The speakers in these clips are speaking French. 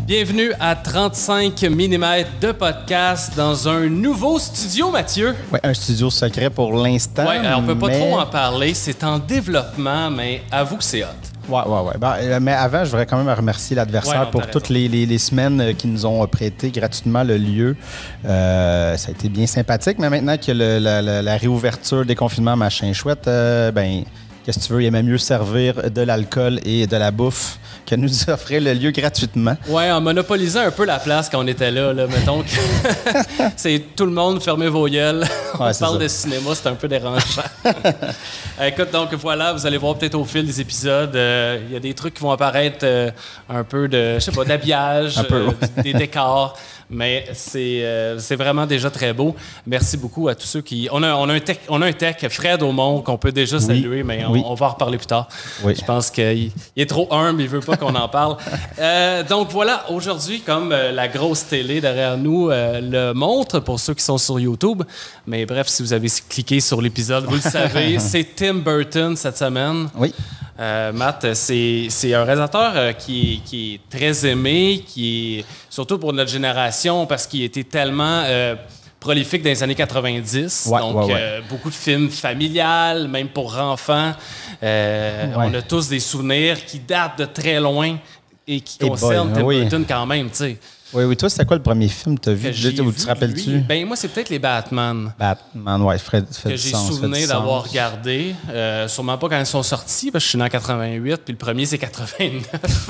Bienvenue à 35 mm de podcast dans un nouveau studio, Mathieu. Oui, un studio secret pour l'instant. Oui, on peut pas trop en parler. C'est en développement, mais avoue que c'est hot. Oui. Mais avant, je voudrais quand même remercier l'adversaire pour toutes les semaines qu'ils nous ont prêté gratuitement le lieu. Ça a été bien sympathique, mais maintenant que la réouverture, déconfinement, machin chouette, qu'est-ce que tu veux, il aimait mieux servir de l'alcool et de la bouffe que nous offrir le lieu gratuitement. Oui, en monopolisant un peu la place quand on était là mettons que c'est tout le monde, fermez vos gueules. On parle de cinéma, c'est un peu dérangeant. Écoute, donc voilà, vous allez voir peut-être au fil des épisodes, il y a des trucs qui vont apparaître un peu de, je sais pas, d'habillage, des décors. Mais c'est vraiment déjà très beau. Merci beaucoup à tous ceux qui... On a un tech, Fred Aumont, qu'on peut déjà saluer, mais on va en reparler plus tard. Oui. Je pense qu'il est trop humble, il veut pas qu'on en parle. Donc voilà, aujourd'hui, comme la grosse télé derrière nous le montre, pour ceux qui sont sur YouTube, mais bref, si vous avez cliqué sur l'épisode, vous le savez, c'est Tim Burton cette semaine. Oui. Matt, c'est un réalisateur qui est très aimé, qui est surtout pour notre génération parce qu'il était tellement prolifique dans les années 90. Beaucoup de films familiales, même pour enfants. On a tous des souvenirs qui datent de très loin et qui concernent Tim Burton quand même, tu sais. Oui, toi, c'était quoi le premier film que tu as vu? Tu te rappelles-tu? Ben moi, c'est peut-être les Batman. Batman, oui, Fred que j'ai souvenir d'avoir regardé. Sûrement pas quand ils sont sortis, parce que je suis né en 88, puis le premier, c'est 89.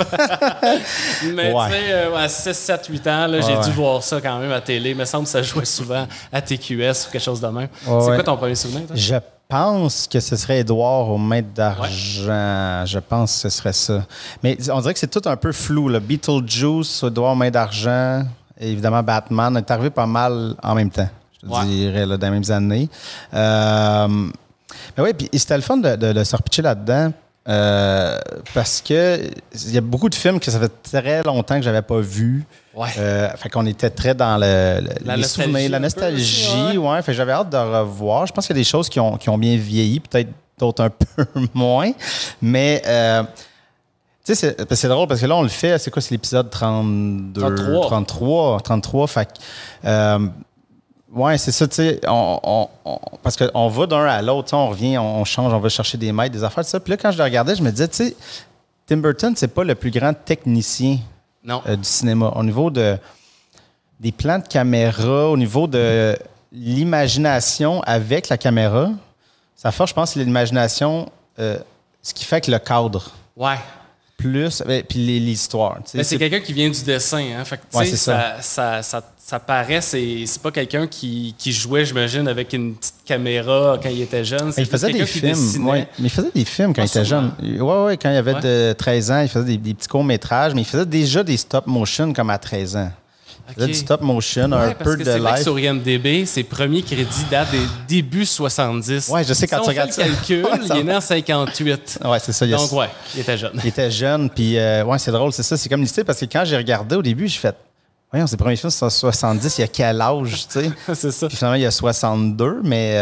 Mais tu sais, à 6, 7, 8 ans, là, j'ai dû voir ça quand même à la télé. Il me semble que ça jouait souvent à TQS ou quelque chose de même. C'est quoi ton premier souvenir, toi? Je pense que ce serait Édouard au Maître d'argent. Ouais. Je pense que ce serait ça. Mais on dirait que c'est tout un peu flou. Là. Beetlejuice, Édouard au Maître d'argent, et évidemment Batman. On est arrivé pas mal en même temps, je te dirais, là, dans les mêmes années. Mais oui, puis c'était le fun de se repitcher là-dedans. Parce que il y a beaucoup de films que ça fait très longtemps que j'avais pas vu. Fait qu'on était très dans les souvenirs, la nostalgie. Fait que j'avais hâte de revoir. Je pense qu'il y a des choses qui ont bien vieilli, peut-être d'autres un peu moins. Mais tu sais, c'est drôle parce que là, on le fait. C'est quoi, c'est l'épisode 32? 33. Fait que ouais, c'est ça, tu sais, parce qu'on va d'un à l'autre, on revient, on change, on va chercher des maîtres, des affaires, tout ça. Puis là, quand je le regardais, je me disais, tu sais, Tim Burton, c'est pas le plus grand technicien du cinéma. Au niveau des plans de caméra, au niveau de l'imagination avec la caméra, ça fait, je pense, l'imagination, ce qui fait que le cadre. Ouais. Plus, puis l'histoire. C'est quelqu'un qui vient du dessin. Hein? Fait que, ça paraît, c'est pas quelqu'un qui jouait, j'imagine, avec une petite caméra quand il était jeune. Il faisait des films. Mais il faisait des films quand il était jeune. Oui, quand il avait de 13 ans, il faisait des petits courts-métrages, mais il faisait déjà des stop-motion comme à 13 ans. Il faisait du stop-motion, un peu de live. Sur IMDb, ses premiers crédits datent des débuts 70. Oui, je sais, quand tu regardes ça. Il est né en 58. Oui, c'est ça. Donc, il était jeune. Il était jeune, puis c'est drôle, c'est ça. C'est comme l'idée, parce que quand j'ai regardé au début, j'ai fait... Voyons, ses premiers films, c'est en 70. Il y a quel âge, tu sais? C'est ça. Puis finalement, il y a 62, mais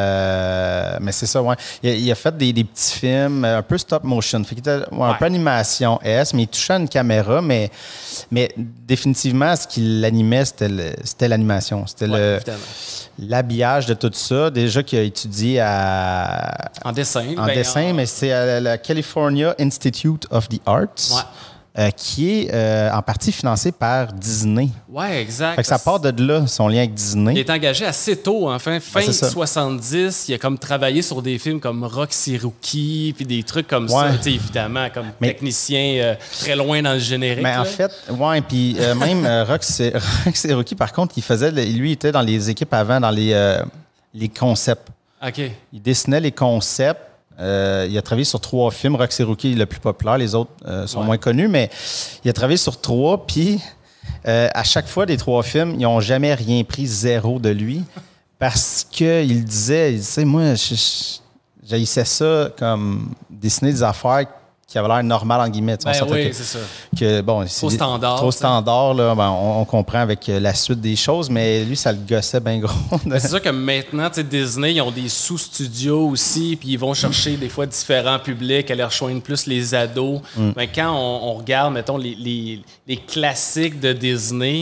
c'est ça, ouais. Il a fait des petits films, un peu stop-motion. Fait qu'il était un peu animation S, mais il touchait à une caméra, mais définitivement, ce qui l'animait, c'était l'animation. C'était l'habillage de tout ça. Déjà qu'il a étudié en dessin. Mais c'est à la California Institute of the Arts. Ouais. Qui est en partie financé par Disney. Oui, exact. Fait que ça part de là, son lien avec Disney. Il est engagé assez tôt, enfin, fin 70. Il a comme travaillé sur des films comme Roxy Rookie, puis des trucs comme ça, évidemment, comme technicien très loin dans le générique. Mais en fait, puis même Roxy Rookie, par contre, lui, était dans les équipes avant, dans les concepts. OK. Il dessinait les concepts. Il a travaillé sur 3 films. Roxy Rookie est le plus populaire. Les autres sont moins connus, mais il a travaillé sur 3. Puis, à chaque fois des 3 films, ils n'ont jamais rien pris 0 de lui parce qu'il disait, moi, j'haïssais ça comme dessiner des affaires qui avait l'air normal, en guillemets. Oui, c'est ça. Que, bon, trop standard. Trop standard, là. Ben, on comprend avec la suite des choses, mais lui, ça le gossait bien gros. C'est sûr que maintenant, Disney, ils ont des sous-studios aussi, puis ils vont chercher des fois différents publics, aller rejoindre plus les ados. Mais quand on regarde, mettons, les classiques de Disney,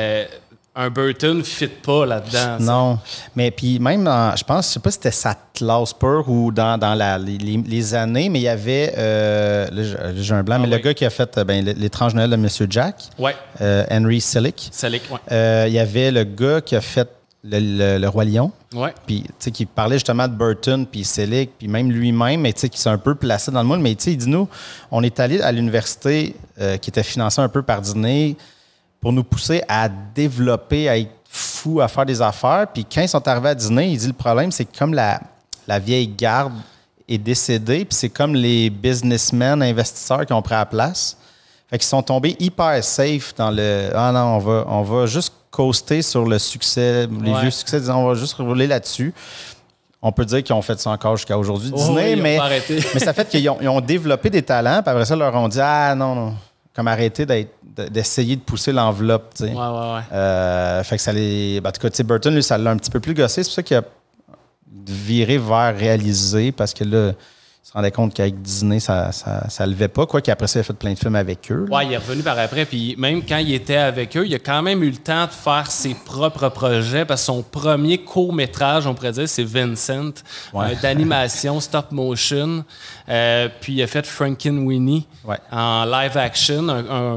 un Burton ne fit pas là-dedans. Non, mais puis même, je pense, je sais pas si c'était Sattler Spur ou dans les années, mais il y avait, j'ai un blanc, mais le gars qui a fait L'étrange Noël de Monsieur Jack, Henry Selick. Il y avait le gars qui a fait le Roi Lion, puis qui parlait justement de Burton, puis Selick, puis même lui-même, mais qui s'est un peu placé dans le moule. Mais il dit, nous, on est allé à l'université qui était financée un peu par Disney, pour nous pousser à développer, à être fou, à faire des affaires. Puis quand ils sont arrivés à Disney, il dit le problème, c'est que comme la vieille garde est décédée, puis c'est comme les businessmen, investisseurs qui ont pris la place. Fait qu'ils sont tombés hyper safe dans le « Ah non, on va juste coaster sur le succès, les vieux succès, disons, on va juste rouler là-dessus. » On peut dire qu'ils ont fait ça encore jusqu'à aujourd'hui, Disney, mais ça fait qu'ils ont développé des talents, puis après ça, ils leur ont dit « Ah non. » Comme arrêter d'essayer de pousser l'enveloppe, tu sais. Fait que ça les... En tout cas, Burton, lui, ça l'a un petit peu plus gossé. C'est pour ça qu'il a viré vers réaliser, parce que là, il se rendait compte qu'avec Disney, ça levait pas. Quoi qu'après ça, il a fait plein de films avec eux. Oui, il est revenu par après. Puis même quand il était avec eux, il a quand même eu le temps de faire ses propres projets, parce que son premier court-métrage, on pourrait dire, c'est Vincent, d'animation, stop-motion. Puis il a fait Frankenweenie en live-action,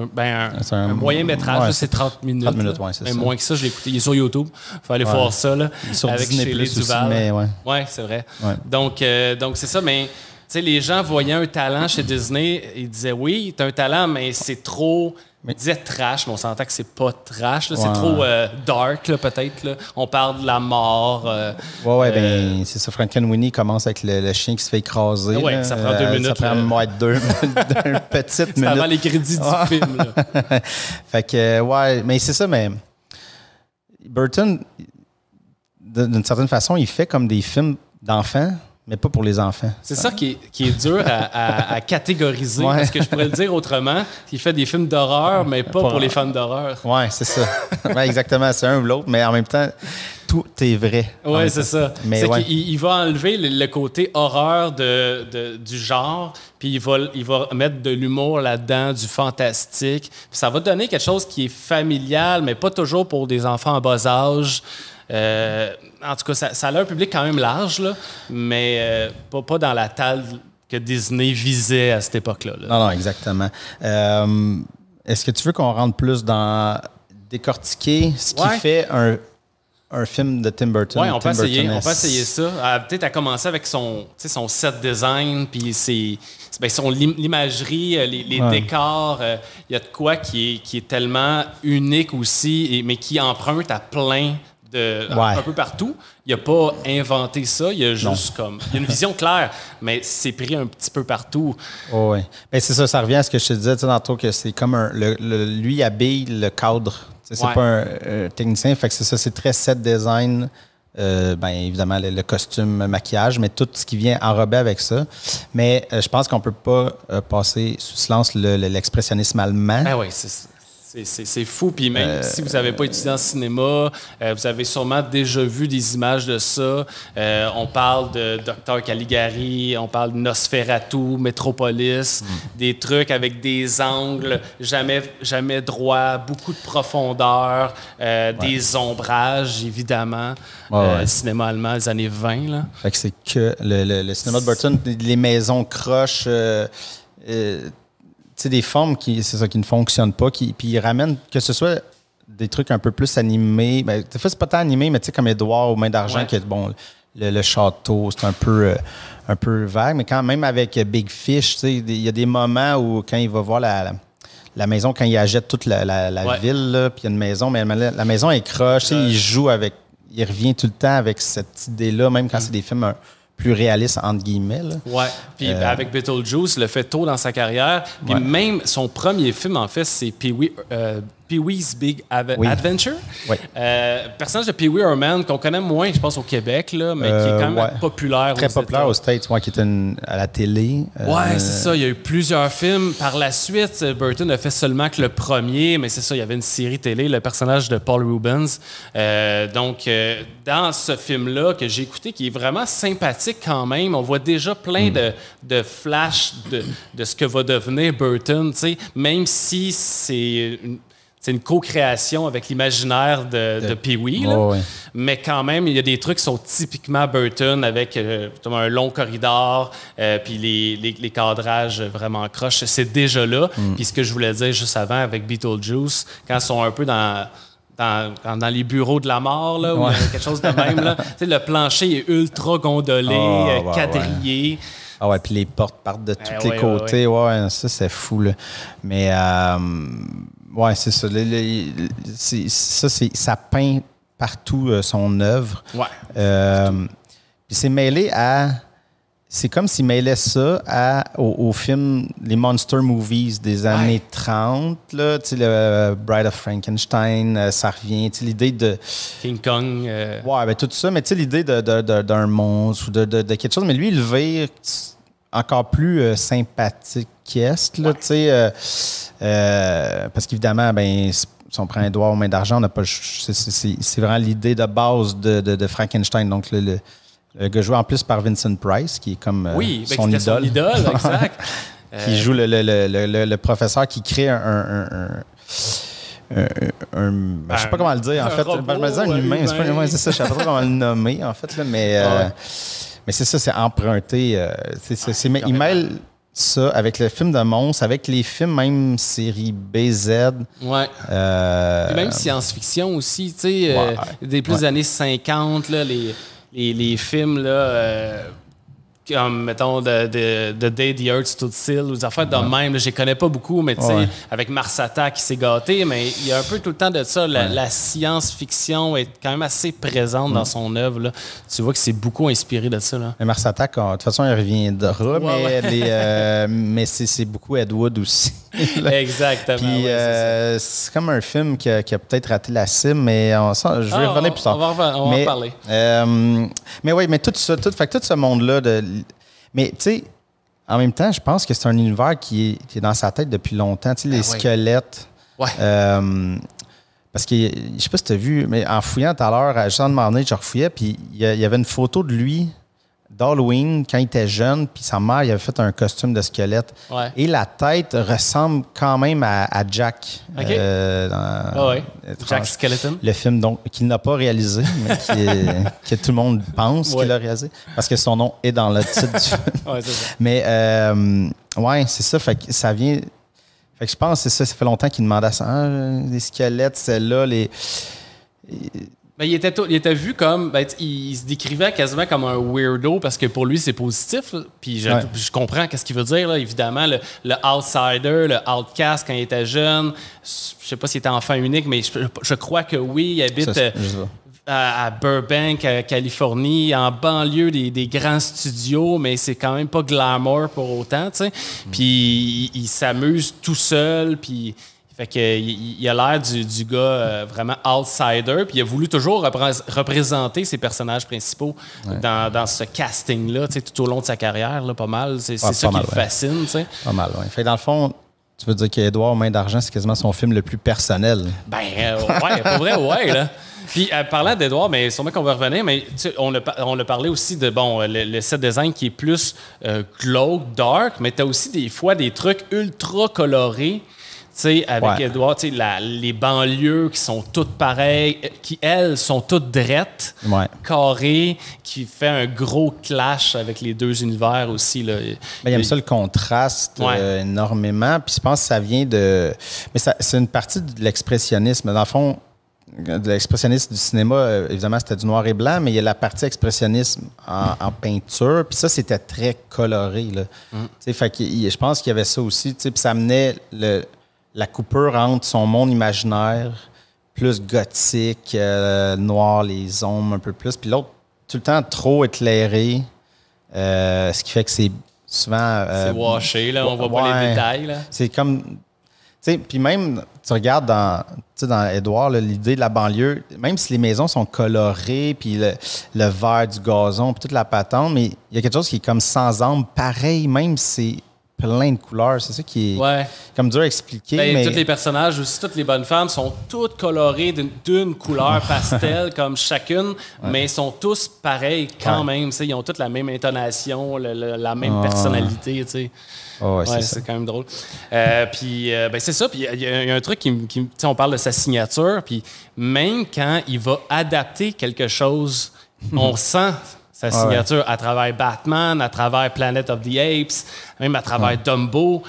un moyen-métrage, c'est 30 minutes. 30 minutes, c'est ça. Moins que ça, je l'ai écouté. Il est sur YouTube. Il faut aller voir ça. Là, sur avec Disney Plus aussi, mais Oui, c'est vrai. Donc c'est ça, mais... les gens voyaient un talent chez Disney, ils disaient oui, t'as un talent, mais c'est trop. Ils disaient trash, mais on s'entend que c'est pas trash. Là, c'est trop dark, là, peut-être. Là. On parle de la mort. C'est ça. Frankenweenie commence avec le chien qui se fait écraser. Ça prend 2 minutes. Ça prend deux petites minutes. C'est avant les crédits du film. Là. Fait que, mais c'est ça, mais Burton, d'une certaine façon, il fait comme des films d'enfants. Mais pas pour les enfants. C'est ça qui est dur à catégoriser, parce que je pourrais le dire autrement. Il fait des films d'horreur, mais pas pour les fans d'horreur. Oui, c'est ça. Exactement, c'est un ou l'autre, mais en même temps, tout est vrai. Oui, c'est ça. Mais qu'il va enlever le côté horreur du genre, puis il va mettre de l'humour là-dedans, du fantastique. Puis ça va donner quelque chose qui est familial, mais pas toujours pour des enfants en bas âge. En tout cas, ça a un public quand même large, là, mais pas dans la taille que Disney visait à cette époque-là. Là. Non, exactement. Est-ce que tu veux qu'on rentre plus dans décortiquer ce qui fait un film de Tim Burton? Oui, on peut essayer ça. Peut-être à commencer avec son set design, puis l'imagerie, les décors. Il y a de quoi qui est tellement unique aussi, mais qui emprunte à plein un peu partout. Il n'a pas inventé ça, il a juste il y a une vision claire, mais c'est pris un petit peu partout. Oui. Ben, c'est ça revient à ce que je te disais tantôt, que c'est comme lui il habille le cadre. C'est pas un technicien, fait que c'est ça, c'est très set design. Évidemment, le costume, le maquillage, mais tout ce qui vient enrobé avec ça. Mais je pense qu'on peut pas passer sous silence l'expressionnisme allemand. Ah oui, c'est ça. C'est fou. Puis même si vous n'avez pas étudié en cinéma, vous avez sûrement déjà vu des images de ça. On parle de Dr. Caligari, on parle de Nosferatu, Metropolis, des trucs avec des angles jamais droits, beaucoup de profondeur, des ombrages, évidemment. Cinéma allemand des années 20. Là. Fait que c'est que le cinéma de Burton, les maisons croches... des formes qui ne fonctionnent pas, puis ils ramènent, que ce soit des trucs un peu plus animés, des fois c'est pas tant animé, mais comme Édouard aux mains d'argent, qui est le château, c'est un peu vague, mais quand même avec Big Fish, il y a des moments où quand il va voir la maison, quand il achète toute la ville, puis il y a une maison, mais la maison est croche, il joue avec, il revient tout le temps avec cette idée-là, même quand c'est des films plus réaliste, entre guillemets. Oui, puis avec Beetlejuice, il le fait tôt dans sa carrière. Puis même son premier film, en fait, c'est Pee-wee Pee-wee's Big Adventure. Oui. Personnage de Pee-wee Herman qu'on connaît moins, je pense, au Québec, là, mais qui est quand même populaire. Très populaire aux States, qui était à la télé. Ouais, c'est ça. Il y a eu plusieurs films. Par la suite, Burton a fait seulement que le premier, mais c'est ça, il y avait une série télé, le personnage de Paul Reubens. Donc, dans ce film-là que j'ai écouté, qui est vraiment sympathique quand même, on voit déjà plein de flashs de ce que va devenir Burton, même si c'est une co-création avec l'imaginaire de Pee-wee. Mais quand même, il y a des trucs qui sont typiquement Burton avec un long corridor, puis les cadrages vraiment croches. C'est déjà là. Puis ce que je voulais dire juste avant avec Beetlejuice, quand ils sont un peu dans les bureaux de la mort, là, ou quelque chose de même, là, le plancher est ultra gondolé, quadrillé. Ah ouais, puis les portes partent de tous les côtés. Ouais, ça, c'est fou, là. Mais, ouais, c'est ça. Ça peint partout son œuvre. Ouais. Puis c'est mêlé à... C'est comme s'il mêlait ça au film, les monster movies des années 30, là, tu sais, le Bride of Frankenstein, ça revient, tu sais, l'idée de... King Kong. Ouais, ben tout ça, mais tu sais, l'idée d'un monstre ou de quelque chose, mais lui, il le vire encore plus sympathique, là, tu sais, parce qu'évidemment, ben si on prend un doigt aux mains d'argent, on n'a pas... C'est vraiment l'idée de base de Frankenstein, donc le gars joué en plus par Vincent Price, qui est comme son idole. Son idole, exact. Qui joue le professeur qui crée je sais pas comment le dire, en fait. Robot, je me disais un humain, c'est ça, je sais pas trop comment le nommer, en fait, là, mais c'est ça, c'est emprunté. Il mêle ça avec le film de monstre, avec les films même série BZ. Ouais. Et même science-fiction aussi, tu sais, des plus années 50, là, les films, là, comme, mettons, The Day the Earth Stood Still, ou des affaires de même, là, je les connais pas beaucoup, mais tu sais, avec Mars Attack qui s'est gâté, mais il y a un peu tout le temps de ça. La science-fiction est quand même assez présente dans son œuvre, là. Tu vois que c'est beaucoup inspiré de ça, là. Mais Mars Attack, de toute façon, il reviendra, mais c'est beaucoup Ed Wood aussi. Exactement. Puis c'est comme un film qui a peut-être raté la cible, mais je vais revenir plus tard. On va en parler. Mais oui, mais tout ça, fait que tout ce monde-là, mais tu sais, en même temps, je pense que c'est un univers qui est dans sa tête depuis longtemps. Tu sais, les squelettes. Ouais. Parce que, je sais pas si tu as vu, mais en fouillant tout à l'heure, juste en demandant, je refouillais, puis il y avait une photo de lui d'Halloween quand il était jeune, puis sa mère, il avait fait un costume de squelette. Ouais. Et la tête ressemble quand même à Jack. OK. Jack Skeleton. Le film donc qu'il n'a pas réalisé, mais que tout le monde pense qu'il a réalisé. Parce que son nom est dans le titre du film. Ouais, c'est ça. Mais, ouais, c'est ça. Fait que ça vient... Fait que je pense que c'est ça. Ça fait longtemps qu'il demandait ça. Les squelettes, celles-là, Ben, il était vu comme... Ben, il se décrivait quasiment comme un weirdo parce que pour lui, c'est positif. Puis je comprends qu'est-ce qu'il veut dire, là. Évidemment, le outsider, le outcast quand il était jeune. Je sais pas s'il était enfant unique, mais je crois que oui, il habite à Burbank, Californie, en banlieue des grands studios, mais c'est quand même pas glamour pour autant, tu sais. Puis il s'amuse tout seul, puis... Fait qu'il a l'air du gars vraiment outsider, puis il a voulu toujours représenter ses personnages principaux dans ce casting-là, tu sais, tout au long de sa carrière, là, pas mal. C'est ça qui le fascine, tu sais. Pas mal, oui. Fait que dans le fond, tu veux dire qu'Édouard Main d'Argent, c'est quasiment son film le plus personnel. Ben, ouais, pour vrai, ouais, là. Puis, parlant d'Édouard, mais sûrement qu'on va revenir, mais tu sais, on a parlé aussi de, le set design qui est plus glauque, dark, mais tu as aussi des fois des trucs ultra colorés. Tu sais, avec Édouard, tu sais, les banlieues qui sont toutes pareilles, qui, elles, sont toutes drettes, carrées, qui fait un gros clash avec les deux univers aussi. Là. Ben, il aime ça le contraste énormément. Puis je pense que ça vient de... Mais c'est une partie de l'expressionnisme. Dans le fond, de l'expressionnisme du cinéma, évidemment, c'était du noir et blanc, mais il y a la partie expressionnisme en peinture. Puis ça, c'était très coloré. Là. Tu sais, fait que je pense qu'il y avait ça aussi. Tu sais, puis ça amenait la coupure entre son monde imaginaire, plus gothique, noir, les ombres un peu plus, puis l'autre, tout le temps trop éclairé, ce qui fait que c'est souvent... c'est washé, là, on voit pas les détails. Là. C'est comme... sais, puis même, tu regardes dans Édouard, l'idée de la banlieue, même si les maisons sont colorées, puis le vert du gazon, puis toute la patente, mais il y a quelque chose qui est comme sans âme, pareil, même si c'est plein de couleurs. C'est ça qui est comme dur à expliquer. Mais tous les personnages, aussi toutes les bonnes femmes, sont toutes colorées d'une couleur pastel comme chacune, mais ils sont tous pareils quand même. Ils ont toutes la même intonation, la même personnalité. C'est quand même drôle. Puis c'est ça. Puis il y a un truc qui on parle de sa signature. Puis même quand il va adapter quelque chose, on sent sa signature à travers Batman, à travers Planet of the Apes, même à travers Dumbo.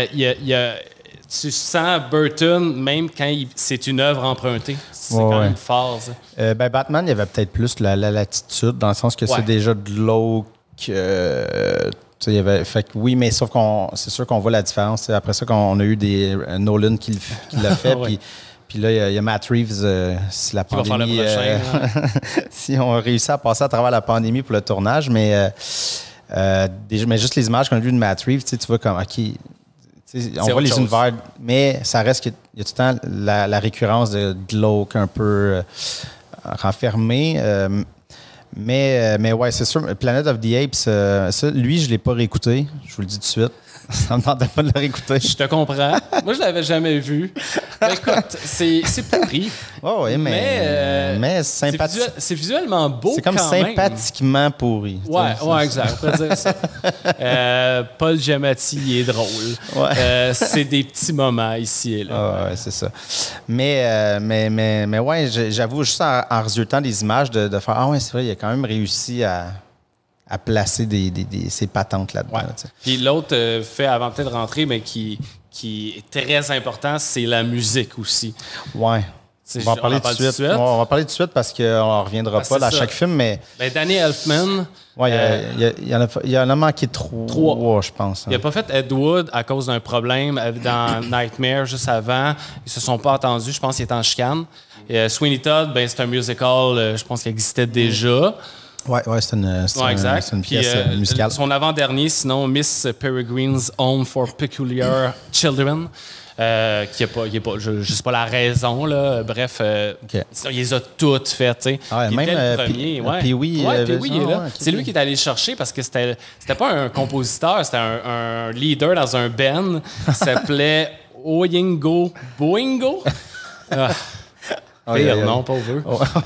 Tu sens Burton, même quand c'est une œuvre empruntée. C'est quand même fort, ça. Batman, il y avait peut-être plus la latitude, dans le sens que c'est déjà de l'eau fait que oui, mais sauf qu'on c'est sûr qu'on voit la différence. Après ça, qu'on a eu des Nolan qui l'a fait, puis là, il y a Matt Reeves, si la pandémie... si on réussit à passer à travers la pandémie pour le tournage, mais juste les images qu'on a vues de Matt Reeves, tu vois comme, OK, on voit les univers, mais ça reste qu'il y a tout le temps la récurrence de glauque un peu renfermée. Mais ouais, c'est sûr, Planet of the Apes, ça, lui, je ne l'ai pas réécouté, je vous le dis tout de suite. Ça me tentait pas de le réécouter. Je te comprends. Moi, je l'avais jamais vu. Mais écoute, c'est pourri. Oui, mais c'est sympathique. C'est visuellement beau. C'est comme quand sympathiquement même. pourri. Ouais, exact. On peut dire ça. Paul Giamatti, il est drôle. C'est des petits moments ici et là. Ouais, c'est ça. Mais ouais, j'avoue, juste en résultant des images, de faire ah ouais, c'est vrai, il a quand même réussi à placer ces patentes là-dedans. Ouais. Puis l'autre fait, avant peut-être de rentrer, mais qui est très important, c'est la musique aussi. Ouais. On va en parler tout de suite. On va parler tout de suite parce qu'on ne reviendra pas à chaque film, mais... Danny Elfman... Ouais, il en a manqué trois, je pense. Hein. Il n'a pas fait Ed Wood à cause d'un problème dans Nightmare juste avant. Ils se sont pas entendus. Je pense qu'il était en chicane. Sweeney Todd, c'est un musical, je pense qu'il existait déjà. Oui, c'est une pièce musicale. Son avant-dernier, sinon, Miss Peregrine's Home for Peculiar Children, qui n'est pas, je ne sais pas la raison, là. Bref, il les a toutes faites. Même le premier. Pee-wee, Pee-wee est là. C'est lui qui est allé le chercher parce que c'était pas un compositeur, c'était un leader dans un band qui s'appelait Oyingo Boingo. Pire, non, pas over.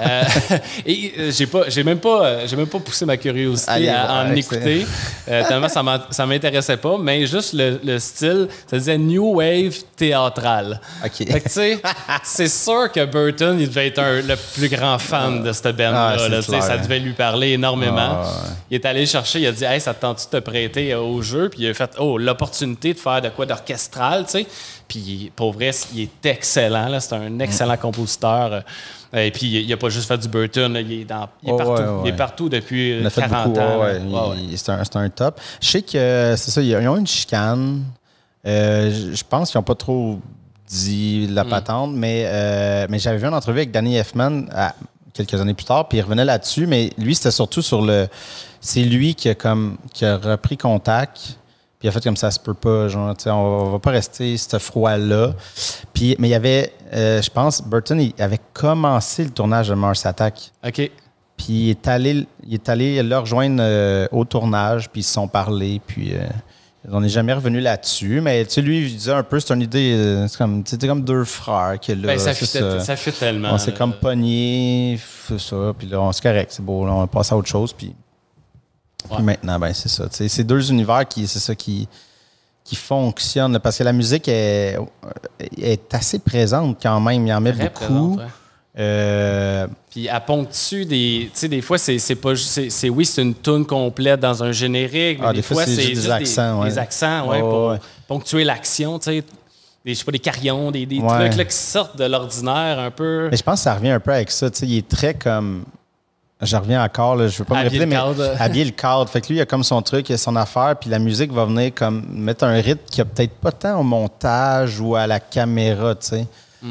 Et j'ai même pas poussé ma curiosité à en écouter. Tellement ça m'intéressait pas, mais juste le style, ça disait New Wave théâtral. OK. Fait que tu sais, c'est sûr que Burton, il devait être le plus grand fan de cette band-là. Ça devait lui parler énormément. Il est allé chercher, il a dit « Hey, ça te tente-tu de te prêter au jeu? » Puis il a fait « Oh, l'opportunité de faire de quoi d'orchestral, tu sais. » Puis, pour vrai, il est excellent. Là. C'est un excellent compositeur. Et puis, il n'a pas juste fait du Burton. Là. Il est partout. Il est partout depuis 40 ans. C'est un top. Je sais que, c'est ça, ils ont une chicane. Je pense qu'ils n'ont pas trop dit la patente, mais j'avais vu une entrevue avec Danny Elfman quelques années plus tard, puis il revenait là-dessus. Mais lui, c'était surtout sur c'est lui qui a repris contact. Puis il a fait comme ça se peut pas, genre, on va pas rester ce froid-là. Mais il y avait, je pense, Burton, il avait commencé le tournage de Mars Attack. OK. Puis il est allé le rejoindre au tournage, puis ils se sont parlé, puis on n'est jamais revenu là-dessus. Mais lui, il disait un peu, c'est une idée, c'était comme deux frères qui là. Ça fit tellement. On s'est comme pogné, c'est ça, puis là, c'est correct, c'est beau, là, on passe à autre chose, puis... Puis maintenant, c'est ça. C'est deux univers qui fonctionnent. Là, parce que la musique est assez présente quand même. Il y en met beaucoup. Puis elle ponctue des... Tu sais, des fois, c'est pas juste... c'est une toune complète dans un générique. Mais des fois, c'est juste des accents. Des accents, pour ponctuer l'action, tu sais. Je sais pas, des carillons, des trucs là, qui sortent de l'ordinaire un peu. Mais je pense que ça revient un peu avec ça. Tu sais, il est très comme... Je reviens encore, là, je veux pas me répéter, mais habiller le cadre. Fait que lui, il a comme son truc, il a son affaire, puis la musique va venir comme mettre un rythme qui a peut-être pas tant au montage ou à la caméra, tu sais.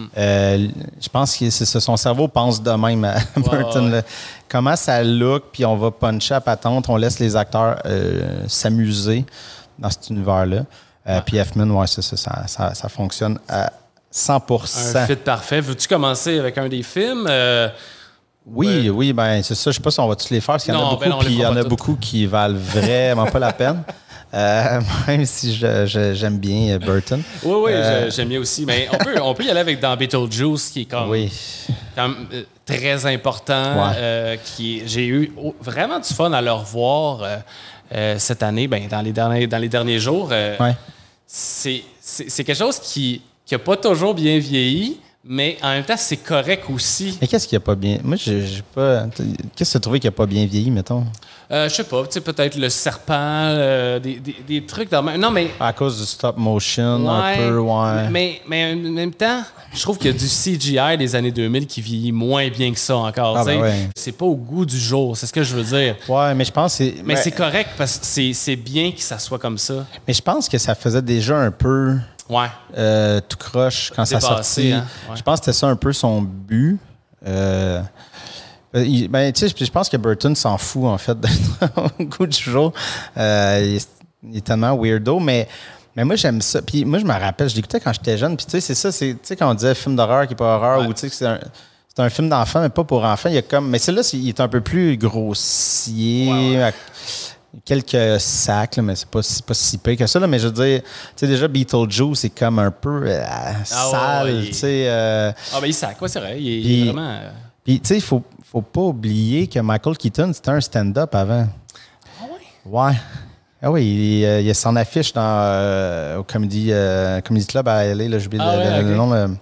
Je pense que c'est ça, son cerveau pense de même à Burton. Là. Comment ça look, puis on va puncher à patente, on laisse les acteurs s'amuser dans cet univers-là. Puis Elfman, ouais, ça fonctionne à 100%. Un fit parfait. Veux-tu commencer avec un des films? Oui, ben c'est ça. Je sais pas si on va tous les faire, parce qu'il y en a beaucoup, puis il y en a beaucoup qui valent vraiment pas la peine. Même si j'aime bien Burton. Oui, j'aime bien aussi. Mais on peut y aller avec dans Beetlejuice, qui est quand même très important. J'ai eu vraiment du fun à le revoir cette année, dans les derniers jours. C'est quelque chose qui n'a pas toujours bien vieilli, mais en même temps, c'est correct aussi. Mais qu'est-ce qui n'a pas bien... Moi, j'ai pas... Qu'est-ce que tu as trouvé qui n'a pas bien vieilli, mettons? Je sais pas, tu sais, peut-être le serpent, des trucs dans le... Non, mais... À cause du stop motion, un peu, Mais en même temps, je trouve qu'il y a du CGI des années 2000 qui vieillit moins bien que ça encore. C'est pas au goût du jour, c'est ce que je veux dire. Ouais, mais je pense que c'est... Mais c'est correct, parce que c'est bien que ça soit comme ça. Mais je pense que ça faisait déjà un peu... tout croche quand ça sortit. Hein? Je pense que c'était ça un peu son but. Je pense que Burton s'en fout, en fait, d'être au goût du jour. Il est tellement weirdo, mais moi, j'aime ça. Puis moi, je me rappelle, je l'écoutais quand j'étais jeune. Puis tu sais, c'est ça, tu sais, quand on disait film d'horreur qui n'est pas horreur, ou tu sais, que c'est un film d'enfant, mais pas pour enfants. Il y a comme... Mais celui-là, il est un peu plus grossier. Quelques sacs, là, mais c'est pas si pire que ça. Là, mais je veux dire, tu sais, déjà, Beetlejuice, c'est comme un peu sale. Tu sais, il sac, c'est vrai. Il est vraiment... Puis, tu sais, il faut pas oublier que Michael Keaton, c'était un stand-up avant. Ah oui? Ouais. Ah oui, il s'en affiche au Comedy Club à LA. J'oublie le nom.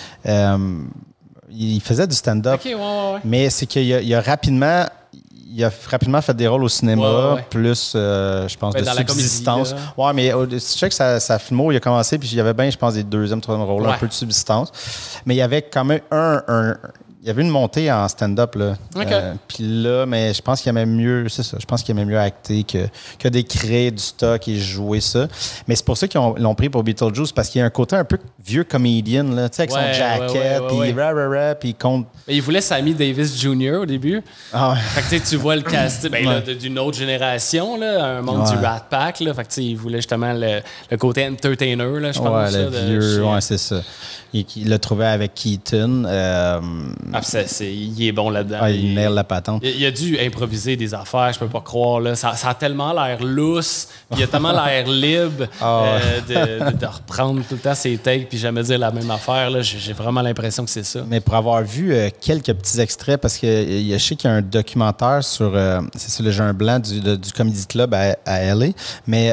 Il faisait du stand-up. OK, ouais. Mais c'est qu'il a rapidement... Il a rapidement fait des rôles au cinéma, plus, je pense, de subsistance. Ouais, mais je sais que sa filmo, il a commencé, puis il y avait bien, je pense, des deuxième, troisième rôles, un peu de subsistance. Mais il y avait quand même il y avait une montée en stand-up, là. Puis là, mais je pense qu'il aimait mieux, c'est ça, je pense qu'il aimait mieux acter que d'écrire du stock et jouer ça. Mais c'est pour ça qu'ils l'ont pris pour Beetlejuice, parce qu'il y a un côté un peu vieux comédien, là, tu sais, avec son jacket, puis il compte. Il voulait Sammy Davis Jr. au début. Fait que tu vois le cast d'une autre génération, là, un monde du Rat Pack, là. Fait que il voulait justement le côté entertainer, là, je pense. Le vieux, c'est ça. Il l'a trouvé avec Keaton. Il est bon là-dedans. Il nail la patente. Il a dû improviser des affaires, je peux pas croire. Là. Ça a tellement l'air lousse, il a tellement l'air libre de reprendre tout le temps ses takes puis jamais dire la même affaire. Là. J'ai vraiment l'impression que c'est ça. Mais pour avoir vu quelques petits extraits, parce que je sais qu'il y a un documentaire sur le Jeune Blanc du Comedy Club à LA, mais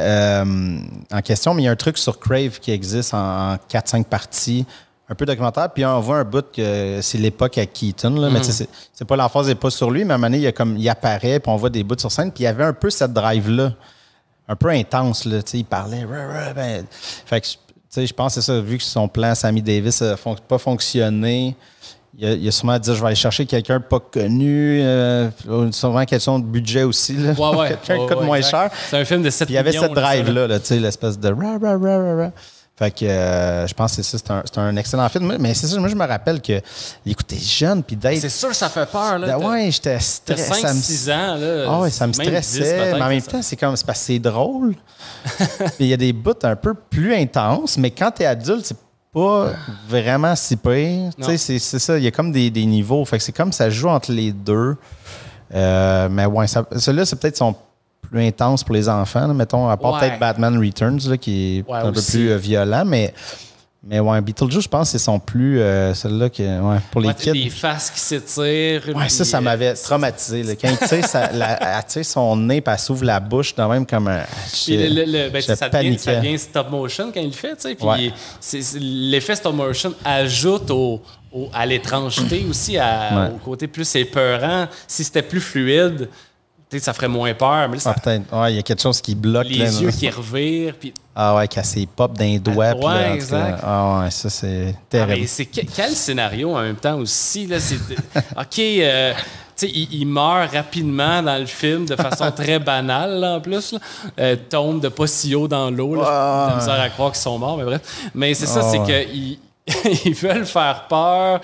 en question, mais il y a un truc sur Crave qui existe en 4-5 parties. Un peu documentaire, puis on voit un bout que c'est l'époque à Keaton, là, mais c'est pas l'emphase n'est pas sur lui, mais à un moment donné, il apparaît, puis on voit des bouts sur scène, puis il y avait un peu cette drive-là, un peu intense, là, il parlait, fait que, je pense que c'est ça, vu que son plan Sammy Davis n'a pas fonctionné, il a sûrement dit, je vais aller chercher quelqu'un pas connu, sûrement question de budget aussi, là, quelqu'un qui coûte moins cher. C'est un film de 7 millions. Il y avait cette drive-là, l'espèce de Fait que je pense que c'est ça, c'est un excellent film. Mais c'est ça, moi je me rappelle qu'il écoutait jeune, puis d'être... C'est sûr que ça fait peur, là. J'étais stressé. T'as 5-6 ans, là. Ça me stressait, mais en même temps, c'est parce que c'est drôle. Puis il y a des bouts un peu plus intenses, mais quand t'es adulte, c'est pas vraiment si pire. Tu sais, c'est ça, il y a comme des niveaux. Fait que c'est comme ça joue entre les deux. Mais celui-là, c'est peut-être son plus intense pour les enfants, là, mettons, à part peut-être Batman Returns, là, qui est un peu plus violent, mais Beetlejuice, je pense que c'est son plus... celui-là pour les kids. Des faces qui s'étirent. Ça m'avait traumatisé. Là. Quand il tire, elle tire son nez, puis elle s'ouvre la bouche, quand même comme un... ça devient stop motion quand il le fait, tu sais. Puis l'effet stop motion ajoute à l'étrangeté aussi, au côté plus épeurant. Si c'était plus fluide... ça ferait moins peur. Mais là, peut-être. Il y a quelque chose qui bloque. Les yeux qui revirent. Puis... qu'elle s'est pop d'un doigt. Exact. Ça, c'est terrible. Mais c'est quel scénario en même temps aussi? Là, OK, il meurt rapidement dans le film de façon très banale, là, en plus. Là. Tombe de pas si haut dans l'eau. J'ai de la misère à croire qu'ils sont morts, mais bref. Mais c'est ça, c'est qu'ils ils veulent faire peur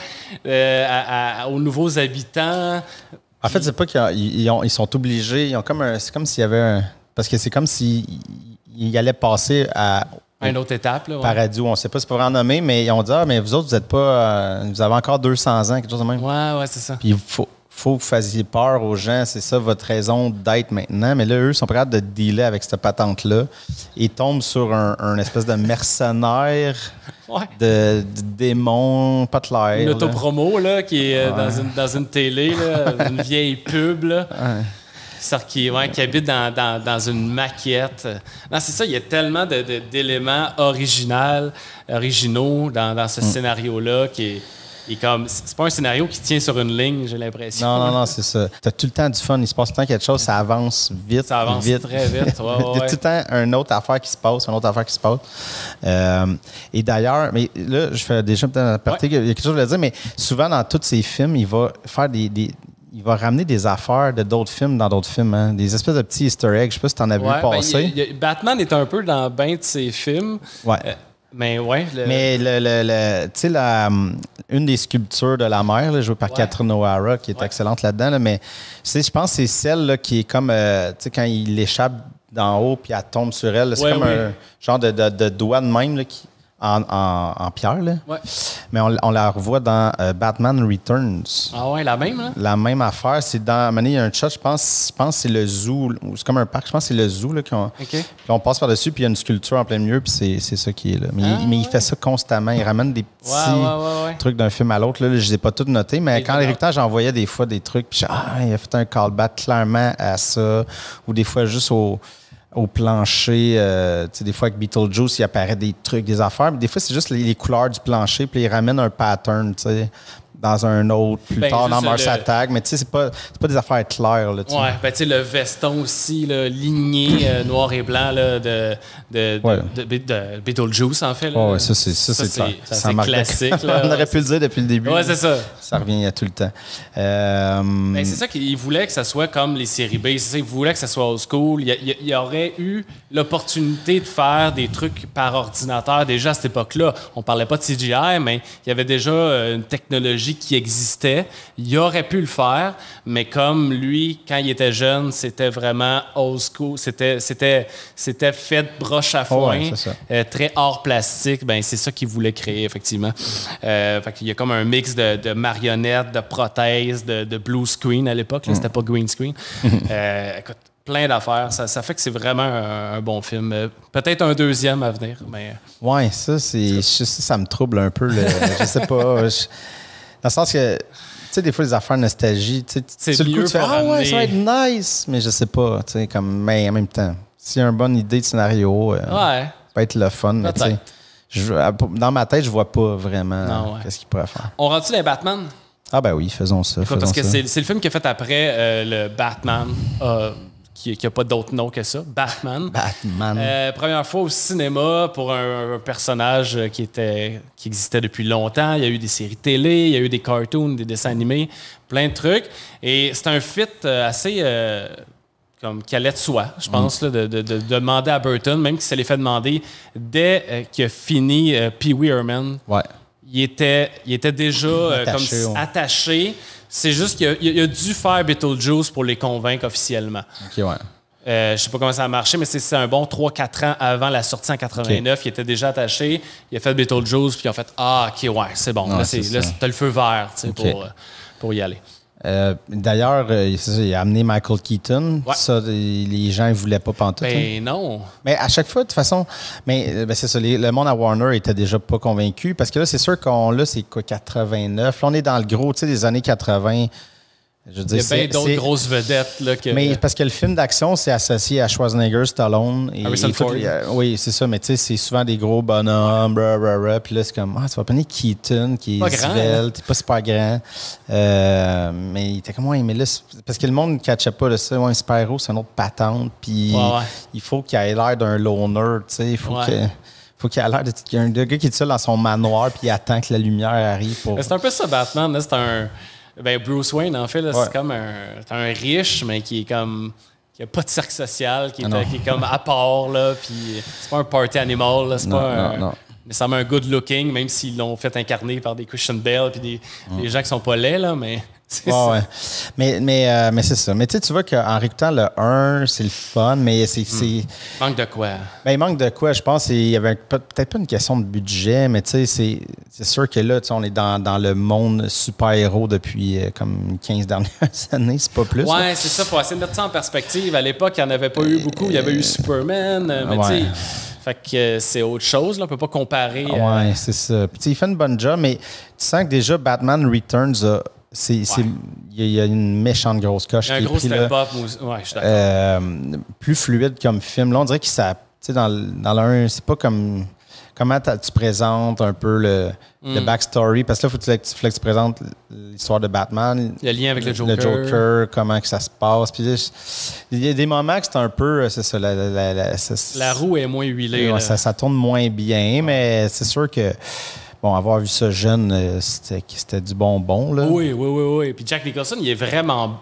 aux nouveaux habitants. En fait, c'est pas qu'ils sont obligés. C'est comme s'il y avait parce que c'est comme s'il allait passer Une autre étape, là. Ouais. Paradis, on ne sait pas si c'est pas vraiment nommé, mais ils ont dit, mais vous autres, vous êtes pas. Vous avez encore 200 ans, quelque chose de même. Ouais, c'est ça. Puis il faut que vous fassiez peur aux gens, c'est ça votre raison d'être maintenant. Mais là, eux sont prêts de dealer avec cette patente-là. Ils tombent sur un espèce de mercenaire, de démon, pas clair. Une autopromo, là, qui est dans une télé, là, une vieille pub, là. Qui habite dans une maquette. Non, c'est ça, il y a tellement d'éléments originaux dans ce scénario-là qui est comme. C'est pas un scénario qui tient sur une ligne, j'ai l'impression. Non, c'est ça. T'as tout le temps du fun, il se passe tout le temps quelque chose, ça avance vite. Ça avance vite. Très vite. Il y a tout le temps une autre affaire qui se passe, et d'ailleurs, mais là, je fais déjà peut-être un aparté, il y a quelque chose à dire, mais souvent dans tous ces films, il va faire il va ramener des affaires de d'autres films dans d'autres films, hein? Des espèces de petits easter eggs. Je sais pas si tu en as vu passer. Batman est un peu dans bien de ses films. Mais ouais. Mais tu sais, une des sculptures de la mer, là, jouée par Catherine O'Hara, qui est excellente là-dedans, là, mais je pense que c'est celle là, qui est comme, tu sais, quand il échappe d'en haut puis elle tombe sur elle, là, c'est comme un genre de doigt de même là, qui. En pierre, là. Ouais. Mais on la revoit dans Batman Returns. Ah ouais, la même, là? La même affaire. C'est dans. Il y a un shot, je pense que c'est le zoo. C'est comme un parc. Je pense que c'est le zoo, là, qu'on passe par-dessus, puis il y a une sculpture en plein milieu, puis c'est ça qui est là. Mais il fait ça constamment. Il ramène des petits trucs d'un film à l'autre. Là, je ne les ai pas tous notés, mais quand l'héritage, j'envoyais des fois des trucs, puis il a fait un callback clairement à ça, ou des fois juste au plancher, des fois avec Beetlejuice, il apparaît des trucs, des affaires, mais des fois, c'est juste les couleurs du plancher, puis il ramène un pattern, tu sais, dans un autre, plus tard dans Mars Attack, mais tu sais, c'est pas des affaires claires, là, tu sais. Tu sais, le veston aussi, là, ligné, noir et blanc, là, de Beetlejuice, en fait. Là. Ça, c'est classique, là. On aurait pu le dire depuis le début. Ouais, c'est ça. Ça revient tout le temps. C'est ça qu'il voulait que ça soit comme les séries B. C'est ça, il voulait que ça soit old school. Il aurait eu l'opportunité de faire des trucs par ordinateur déjà à cette époque-là. On parlait pas de CGI, mais il y avait déjà une technologie qui existait. Il aurait pu le faire, mais comme lui, quand il était jeune, c'était vraiment old school. C'était fait de broche à foin, très hors plastique. Ben, c'est ça qu'il voulait créer, effectivement. Fait qu'il y a comme un mix de marionnettes, de prothèses, de blue screen à l'époque. C'était pas green screen. Écoute, plein d'affaires. Ça fait que c'est vraiment un bon film. Peut-être un deuxième à venir. Mais... Ouais, ça me trouble un peu. Je sais pas. Dans le sens que, tu sais, des fois, les affaires nostalgie, tu sais, le coup, tu fais « Ah ouais, ça va être nice! » Mais je sais pas, tu sais, mais en même temps, s'il y a une bonne idée de scénario, ça peut être le fun, mais tu sais, dans ma tête, je vois pas vraiment qu'est-ce qu'il pourrait faire. On rentre-tu les Batman? Ah ben oui, faisons ça. Parce que c'est le film qui est fait après le Batman, qui n'a pas d'autre nom que ça, Batman. Première fois au cinéma pour un personnage qui existait depuis longtemps. Il y a eu des séries télé, il y a eu des cartoons, des dessins animés, plein de trucs. Et c'est un fit assez comme qui allait de soi, je pense, là, de demander à Burton, même qu'il se l'est fait demander dès qu'il a fini Pee Wee Herman. Ouais. Il était déjà attaché. C'est juste qu'il a dû faire Beetlejuice pour les convaincre officiellement. OK, ouais. Je sais pas comment ça a marché, mais c'est un bon 3-4 ans avant la sortie en 89. Il était déjà attaché. Il a fait Beetlejuice, puis ils ont fait « Ah, OK, ouais, c'est bon. Là, t'as le feu vert pour y aller. » D'ailleurs, il a amené Michael Keaton. Ouais. Ça, les gens ne voulaient pas pantoute. Ben non. Mais à chaque fois, de toute façon, c'est ça, le monde à Warner était déjà pas convaincu. Parce que là, c'est sûr là, c'est quoi, 89. Là, on est dans le gros, tu sais, des années 80. Je veux dire, il y a bien d'autres grosses vedettes. Là, mais parce que le film d'action, c'est associé à Schwarzenegger, Stallone. Et Harrison Ford. Oui, c'est ça, mais tu sais, c'est souvent des gros bonhommes, puis là, c'est comme, tu vas prendre Keaton, qui est svelte, t'es pas super grand. Mais il était comme, mais là, parce que le monde ne catchait pas ça. Un super-héros, c'est une autre patente, puis il faut qu'il ait l'air d'un loner, tu sais, il faut qu'il ait l'air d'un gars qui est seul dans son manoir, puis il attend que la lumière arrive. C'est un peu ça, Batman, là, c'est un... Bruce Wayne, en fait, là, c'est comme un riche, mais qui est comme... qui n'a pas de cercle social, qui est comme à part, là, puis c'est pas un party animal, là, c'est pas nécessairement un good looking, même s'ils l'ont fait incarner par des Christian Bale puis des gens qui sont pas laids, là, mais Ouais. Mais c'est ça. Mais tu vois qu'en réécoutant le 1, c'est le fun, mais c'est... Manque de quoi? Ben, il manque de quoi, je pense. Il y avait peut-être pas une question de budget, mais tu sais, c'est sûr que là, on est dans le monde super-héros depuis comme 15 dernières années, c'est pas plus. Ouais, c'est ça. Faut essayer de mettre ça en perspective. À l'époque, il n'y en avait pas eu beaucoup. Il y avait eu Superman, mais tu sais... Fait que c'est autre chose, là. On peut pas comparer. Ouais, c'est ça. Puis il fait une bonne job, mais tu sens que déjà Batman Returns il y a une méchante grosse coche. Il y a un gros step-up. Ouais, je suis d'accord. Plus fluide comme film. Là, on dirait que ça... Tu sais, dans le 1, c'est pas comme... Comment tu présentes un peu le backstory? Parce que là, il faut que tu présentes l'histoire de Batman. Le lien avec le Joker. Le Joker, comment que ça se passe. Puis il y a des moments que c'est un peu... C'est ça, la roue est moins huilée. Ouais, ça tourne moins bien, mais c'est sûr que... Bon, avoir vu ça jeune, c'était du bonbon, là. Oui. Puis Jack Nicholson, il est vraiment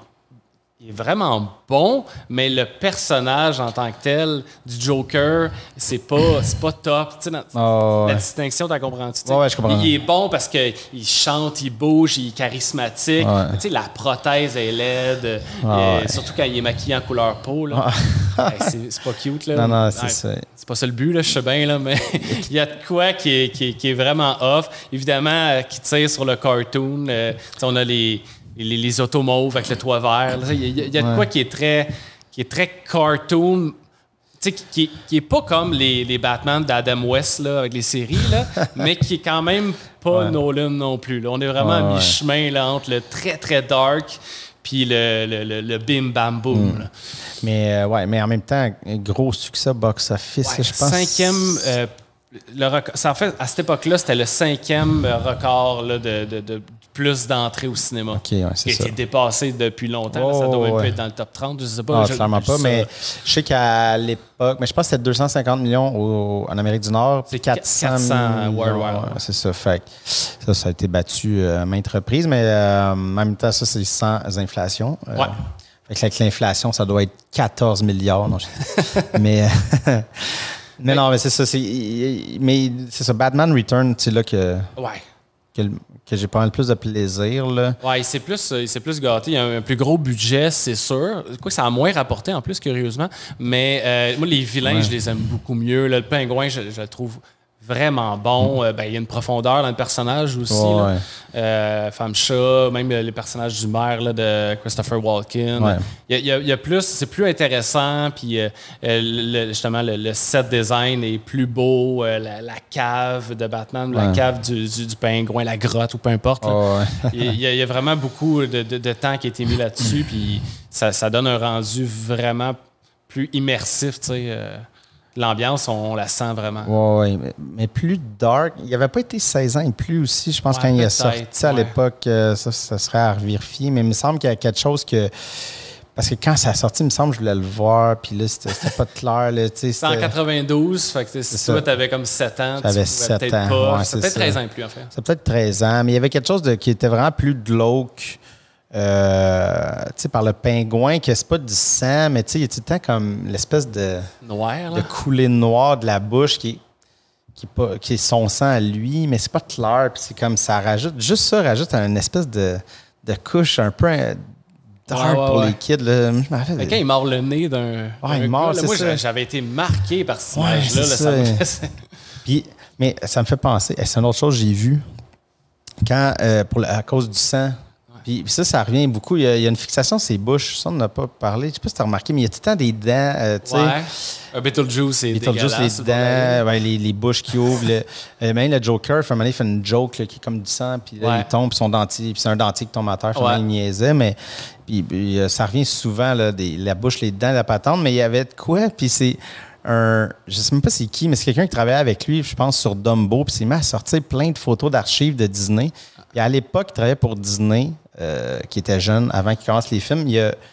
bon, mais le personnage en tant que tel du Joker, c'est pas top. Tu sais, la distinction, t'as compris-tu? Ouais, je comprends. Il est bon parce qu'il chante, il bouge, il est charismatique. Ouais. Tu sais, la prothèse est laide, surtout quand il est maquillé en couleur peau. Là. C'est pas cute. Là. Non, c'est ça. C'est pas ça le but, là, je sais bien, là, mais il y a de quoi qui est vraiment off. Évidemment, qui tire sur le cartoon. On a les automauves avec le toit vert. Il y a de quoi qui est très cartoon, qui est pas comme les Batman d'Adam West là, avec les séries, là, mais qui est quand même pas Nolan non plus. Là. On est vraiment à mi-chemin là, entre le très, très dark puis le bim bam boom. Là. Mais en même temps, gros succès box-office, je pense. 5e... en fait, à cette époque-là, c'était le 5e record là, de plus d'entrées au cinéma. OK, c'est ça. Qui a été dépassé depuis longtemps. Ça doit même pas être dans le top 30, je sais pas. Non, clairement pas, mais je sais qu'à l'époque... Mais je pense que c'était 250 millions en Amérique du Nord, puis 400 millions. Worldwide. C'est ça. Fait que ça a été battu à maintes reprises, mais en même temps, ça, c'est sans inflation. Fait que avec l'inflation, ça doit être 14 milliards. Non, mais... Mais non, mais c'est ça. Mais c'est ça. Batman Return, c'est là que j'ai pas mal plus de plaisir. Là. Ouais, il s'est plus gâté. Il y a un plus gros budget, c'est sûr. Quoi que ça a moins rapporté en plus, curieusement. Mais moi, les vilains, je les aime beaucoup mieux. Là, le pingouin, je le trouve vraiment bon. Il y a une profondeur dans le personnage aussi. Femme chat, même les personnages du maire là, de Christopher Walken. Il y a plus, c'est plus intéressant. Puis justement, le set design est plus beau. La cave de Batman, la cave du pingouin, la grotte ou peu importe. Il y a vraiment beaucoup de temps qui a été mis là-dessus. Puis ça donne un rendu vraiment plus immersif, tu sais. L'ambiance, on la sent vraiment. Oui, mais plus dark. Il n'avait pas été 16 ans et plus aussi. Je pense quand il est sorti à l'époque, ça serait à revérifier. Mais il me semble qu'il y a quelque chose que... Parce que quand ça a sorti, il me semble que je voulais le voir. Puis là, c'était pas clair. C'était en 92. Fait que si toi, tu avais comme 7 ans, j'avais 7 ans. Pas. C'est peut-être 13 ans et plus, en fait. C'est peut-être 13 ans. Mais il y avait quelque chose qui était vraiment plus glauque. Par le pingouin, que c'est pas du sang, mais il y a tout le temps comme l'espèce de coulée noire de la bouche qui est son sang à lui, mais c'est pas clair, puis c'est comme ça rajoute une espèce de couche un peu dark pour les kids. Là. Quand il mord le nez d'un moi, j'avais été marqué par cette image-là. Mais ça me fait penser, c'est une autre chose que j'ai vue quand, à cause du sang. Puis ça revient beaucoup. Il y a une fixation sur ses bouches. Ça, on n'en a pas parlé. Je ne sais pas si tu as remarqué, mais il y a tout le temps des dents. Beetlejuice, c'est dégueulasse. Les dents, les bouches qui ouvrent. Même le Joker, à un moment donné, il fait une joke là, qui est comme du sang, puis là, il tombe, puis son dentier, puis c'est un dentier qui tombe à terre. Il niaisait, mais puis, ça revient souvent, là, la bouche, les dents, la patente, mais il y avait de quoi, puis c'est... je sais même pas c'est qui, mais c'est quelqu'un qui travaillait avec lui, je pense, sur Dumbo, puis il s'est mis à sortir plein de photos d'archives de Disney. Puis à l'époque, il travaillait pour Disney, qui était jeune, avant qu'il commence les films.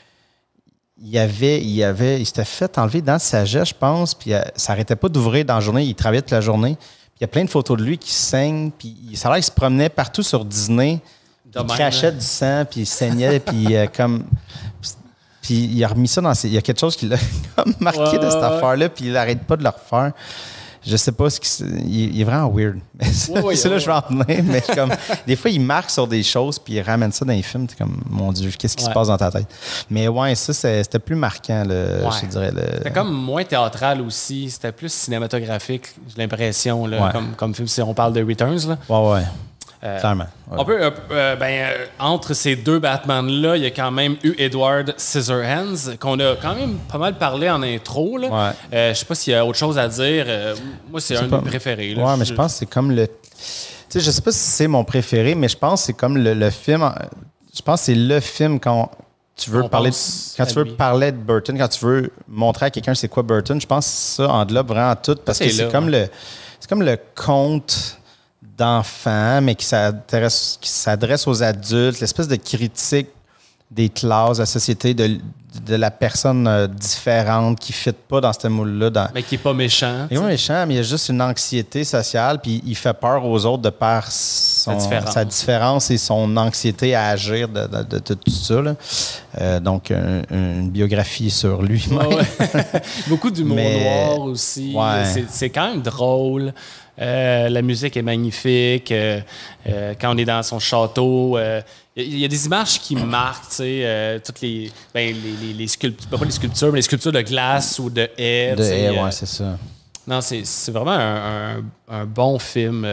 Il s'était fait enlever dans sa sagesse, je pense, puis ça n'arrêtait pas d'ouvrir dans la journée. Il travaillait toute la journée. Puis il y a plein de photos de lui qui saignent, puis ça a l'air qu'il se promenait partout sur Disney. Il crachait du sang, puis il saignait, puis comme... Puis il a remis ça dans ses... Il y a quelque chose qui l'a comme marqué de cette affaire-là, puis il n'arrête pas de le refaire. je sais pas il est vraiment weird. C'est là que je vais en tenir, mais comme, des fois, il marque sur des choses puis il ramène ça dans les films. T'es comme, mon Dieu, qu'est-ce qui se passe dans ta tête? Mais ouais, ça, c'était plus marquant, je dirais. C'était comme moins théâtral aussi. C'était plus cinématographique, j'ai l'impression, comme film, si on parle de Returns. Là. Ouais. Clairement. Ouais. On peut, entre ces deux Batman-là, il y a quand même eu Edward Scissorhands, qu'on a quand même pas mal parlé en intro. Là. Je sais pas s'il y a autre chose à dire. Moi, c'est un de mes préférés. Là. Ouais, mais je pense que c'est comme le... Tu sais, je sais pas si c'est mon préféré, mais je pense que c'est comme le film... Je pense que c'est le film quand tu veux parler de Burton, quand tu veux montrer à quelqu'un c'est quoi Burton, je pense que ça englobe vraiment tout, parce que c'est comme le conte d'enfants, mais qui s'adresse aux adultes, l'espèce de critique des classes, de la société, de la personne différente qui ne fit pas dans ce moule-là. Mais qui n'est pas méchant. Il n'est pas méchant, mais il y a juste une anxiété sociale, puis il fait peur aux autres de par sa différence et son anxiété à agir de tout ça. Là. Donc, une biographie sur lui-même. Beaucoup d'humour noir aussi. Ouais. C'est quand même drôle. La musique est magnifique. Quand on est dans son château, il y a des images qui marquent, tu sais, toutes les sculptures, pas les sculptures, mais les sculptures de glace ou de haies. Oui, c'est ça. Non, c'est vraiment un bon film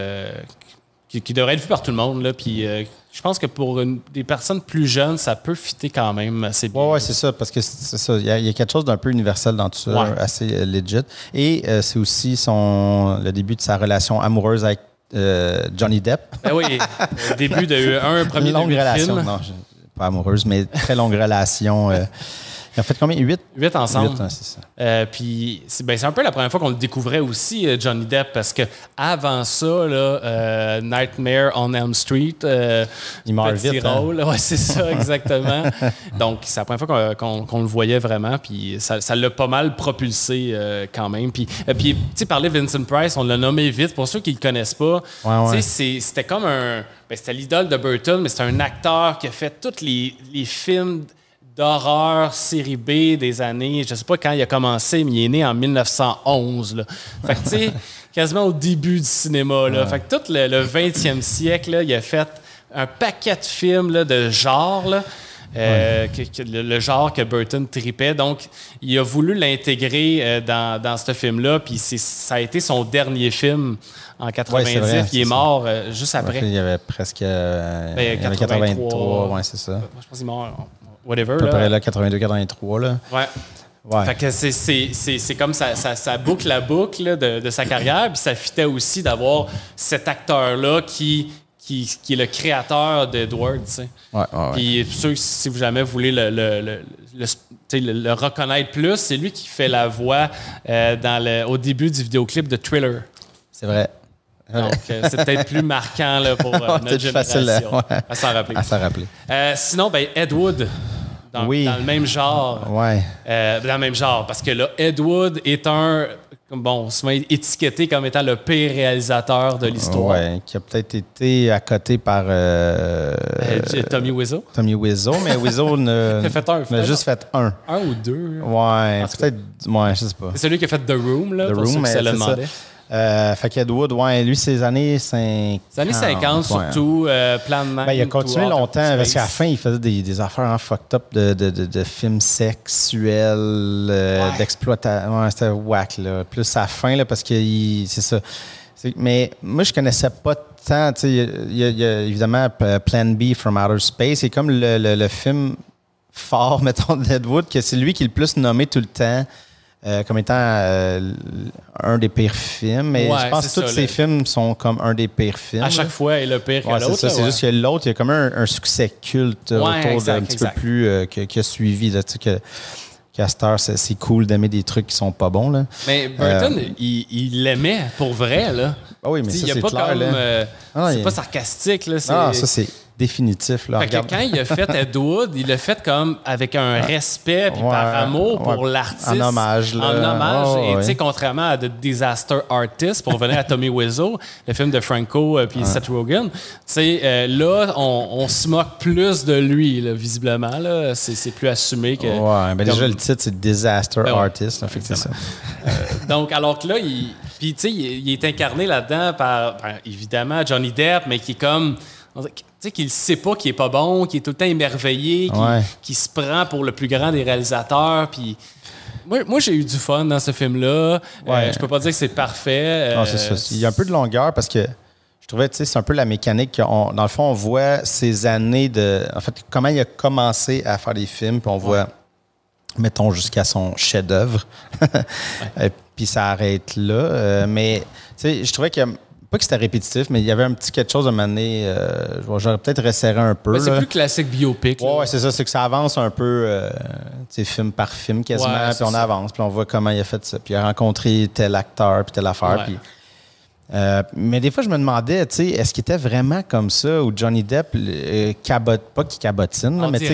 qui devrait être vu par tout le monde. Là, puis je pense que pour des personnes plus jeunes, ça peut fitter quand même assez bien. Oui, c'est ça, parce que c'est ça. Il y a quelque chose d'un peu universel dans tout ça, assez legit. Et c'est aussi le début de sa relation amoureuse avec Johnny Depp. Ben oui, le début d'un premier longue relation. Film. Non, pas amoureuse, mais très longue relation. Ils ont fait combien? 8? 8 ensemble. 8, c'est ça. Puis c'est un peu la première fois qu'on le découvrait aussi, Johnny Depp, parce que avant ça, là, Nightmare on Elm Street, il meurt vite. Rôle. Ouais, c'est ça, exactement. Donc, c'est la première fois qu'on le voyait vraiment, puis ça l'a pas mal propulsé quand même. Puis tu sais, parler de Vincent Price, on l'a nommé vite. Pour ceux qui le connaissent pas, tu sais, c'était comme c'était l'idole de Burton, mais c'est un acteur qui a fait tous les films d'horreur série B des années, je sais pas quand il a commencé, mais il est né en 1911. Là. Fait que, tu sais, quasiment au début du cinéma. Là. Fait que tout le 20e siècle, là, il a fait un paquet de films là, de genre, là, le genre que Burton tripait. Donc, il a voulu l'intégrer dans ce film-là, puis ça a été son dernier film en 90. Vrai, il est mort juste après. Il y avait presque... il y avait 83, c'est ça. Moi, je pense qu'il est mort... Whatever. À peu près là, 82-83. Là. Ouais. Fait que c'est comme ça boucle la boucle là, de sa carrière, puis ça fitait aussi d'avoir cet acteur-là qui est le créateur d'Edward, tu sais. Puis sûr, si vous jamais voulez le reconnaître plus, c'est lui qui fait la voix au début du vidéoclip de Thriller. C'est vrai. Donc, c'est peut-être plus marquant là, pour notre génération. Facile, à s'en rappeler. Sinon, Ed Wood, dans le même genre. Dans le même genre, parce que là, Ed Wood est souvent étiqueté comme étant le pire réalisateur de l'histoire. Oui, qui a peut-être été à côté par... Tommy Wiseau. Tommy Wiseau, mais Wiseau n'a juste fait un. Un ou deux. Ouais, peut-être... Ouais, je sais pas. C'est celui qui a fait The Room, là, pour ceux qui se le demandaient. Fait qu'Ed Wood, lui, c'est les années 50. Les années 50, surtout, Plan de Nine. Il a continué longtemps, parce qu'à la fin, il faisait des affaires en fucked up de films sexuels, d'exploitation. Ouais, c'était whack, là. Plus à la fin, là, parce que c'est ça. Mais moi, je connaissais pas tant. Tu sais, il y a évidemment Plan B from Outer Space. C'est comme le film fort, mettons, d'Ed Wood, que c'est lui qui est le plus nommé tout le temps. Comme étant un des pires films. Mais je pense que tous ces films sont comme un des pires films. À chaque fois, il est le pire que l'autre. C'est juste que l'autre, il y a comme un succès culte autour d'un petit peu plus qui a suivi. Là, qu'à cette heure, c'est cool d'aimer des trucs qui sont pas bons. Là. Mais Burton, il l'aimait pour vrai. Là. Oui, mais ça, c'est pas clair. Comme, c'est pas sarcastique. Là, ça, c'est... définitif. Là, fait que quand il a fait Ed Wood, il l'a fait comme avec un respect puis par amour pour l'artiste. En hommage. Là. En hommage. Et tu sais, contrairement à The Disaster Artist, pour revenir à Tommy Wiseau, le film de Franco puis Seth Rogen, tu sais, là, on se moque plus de lui, là, visiblement. Là. C'est plus assumé que... Ouais, ben déjà, le titre, c'est Disaster Artist. Là, fait que c'est ça. Donc, alors que là, puis tu sais, il est incarné là-dedans par, évidemment, Johnny Depp, mais qui est comme... Tu sais, qu'il ne sait pas qu'il est pas bon, qu'il est tout le temps émerveillé, qu'il se prend pour le plus grand des réalisateurs. Puis moi, j'ai eu du fun dans ce film-là. Je peux pas dire que c'est parfait. Non, c'est ça. Il y a un peu de longueur parce que je trouvais, tu sais, c'est un peu la mécanique. Dans le fond, on voit ses années de... En fait, comment il a commencé à faire des films, puis on voit, mettons, jusqu'à son chef-d'œuvre. Puis ça arrête là. Mais, tu sais, je trouvais que... Pas que c'était répétitif, mais il y avait un petit quelque chose à un moment donné. J'aurais peut-être resserré un peu. Mais c'est plus classique biopic. Oui, c'est ça. C'est que ça avance un peu, film par film quasiment. Puis on avance, puis on voit comment il a fait ça. Puis il a rencontré tel acteur, puis telle affaire. Puis, mais des fois, je me demandais, tu sais, est-ce qu'il était vraiment comme ça ou Johnny Depp cabote, pas qu'il cabotine, là, mais tu sais